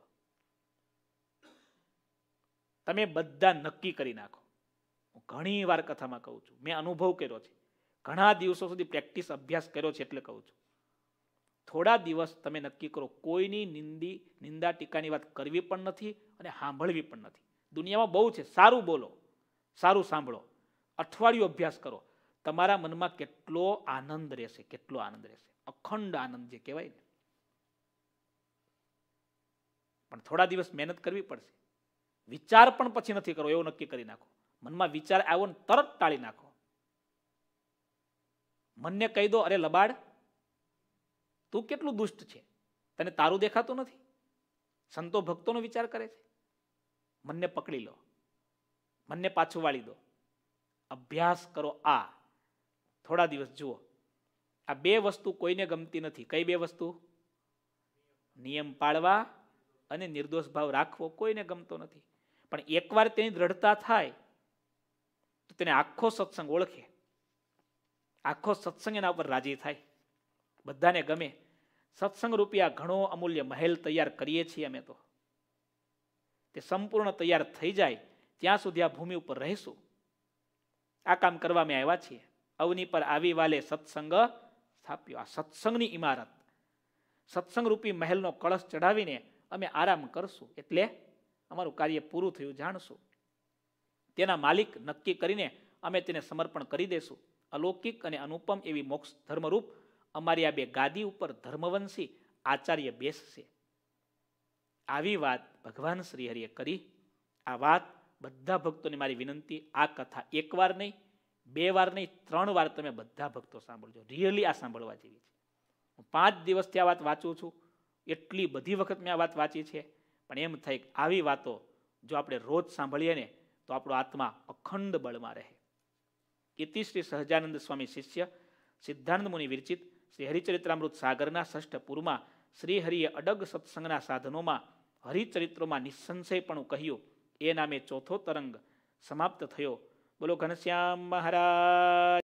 તમે બધા નક્કી કરી નાખો. હું ઘણી વાર કથામાં કહું છું, મેં અનુભવ કર્યો છે, ઘણા દિવસો સુધી પ્રેક્ટિસ અભ્યાસ કર્યો છે, એટલે કહું છું. થોડા દિવસ તમે નક્કી કરો, કોઈની નિંદા ટીકાની વાત કરવી પણ નથી અને સાંભળવી પણ નથી. દુનિયામાં બહુ છે, સારું બોલો, સારું સાંભળો, અઠવાડિયું અભ્યાસ કરો. તમારા મનમાં કેટલો આનંદ રહેશે, કેટલો આનંદ રહેશે, અખંડ આનંદ જે કહેવાય ને. પણ થોડા દિવસ મહેનત કરવી પડશે. વિચાર પણ પછી નથી કરો, એવું નક્કી કરી નાખો. મનમાં વિચાર આવ્યો ને તરત ટાળી નાખો. મનને કહી દો, અરે લબાડ, તું કેટલું દુષ્ટ છે, તને તારું દેખાતું નથી? સંતો ભક્તોનો વિચાર કરે છે. મનને પકડી લો, મનને પાછું વાળી દો, અભ્યાસ કરો. આ થોડા દિવસ જુઓ. આ 2 વસ્તુ કોઈને ગમતી નથી. કઈ 2 વસ્તુ? નિયમ પાળવા અને નિર્દોષ ભાવ રાખવો કોઈને ગમતો નથી. પણ એકવાર તેની દ્રઢતા થાય તો તેને આખો સત્સંગ ઓળખે, આખો સત્સંગ એના ઉપર રાજી થાય, બધાને ગમે. સત્સંગ રૂપિયા ઘણો અમૂલ્ય મહેલ તૈયાર કરીએ છીએ અમે તો. તે સંપૂર્ણ તૈયાર થઈ જાય ત્યાં સુધી આ ભૂમિ ઉપર રહીશું. આ કામ કરવા અમે આવ્યા છીએ. અવની પર આવી વાલે સત્સંગ સ્થાપ્યો. આ સત્સંગની ઇમારત, સત્સંગ રૂપી મહેલનો કળશ ચડાવીને અમે આરામ કરશું. એટલે અમારું કાર્ય પૂરું થયું જાણશું. તેના માલિક નક્કી કરીને અમે તેને સમર્પણ કરી દેશું. અલૌકિક અને અનુપમ એવી મોક્ષ ધર્મરૂપ અમારી આ 2 ગાદી ઉપર ધર્મવંશી આચાર્ય બેસશે. આવી વાત ભગવાન શ્રી હરિએ કરી. આ વાત બધા ભક્તોની મારી વિનંતી, આ કથા 1 વાર નહીં, 2 વાર નહીં, 3 વાર તમે બધા ભક્તો સાંભળજો. રિયલી આ સાંભળવા જેવી છે. હું 5 દિવસથી આ વાત વાંચું છું, એટલી બધી વખત મેં આ વાત વાંચી છે, પણ એમ થાય કે આવી વાતો જો આપણે રોજ સાંભળીએ ને તો આપણો આત્મા અખંડ બળમાં રહે. ઇતિ શ્રી સહજાનંદ સ્વામી શિષ્ય સિદ્ધાનંદ મુનિ વિરચિત શ્રી હરિચરિત્રામૃત સાગરના 6ઠ પૂરમાં શ્રી હરિએ અડગ સત્સંગના સાધનોમાં હરિચરિત્રોમાં નિસંશયપણું કહ્યું. એ નામે ચોથો તરંગ સમાપ્ત થયો. બોલો ઘનશ્યામ મહારાજ.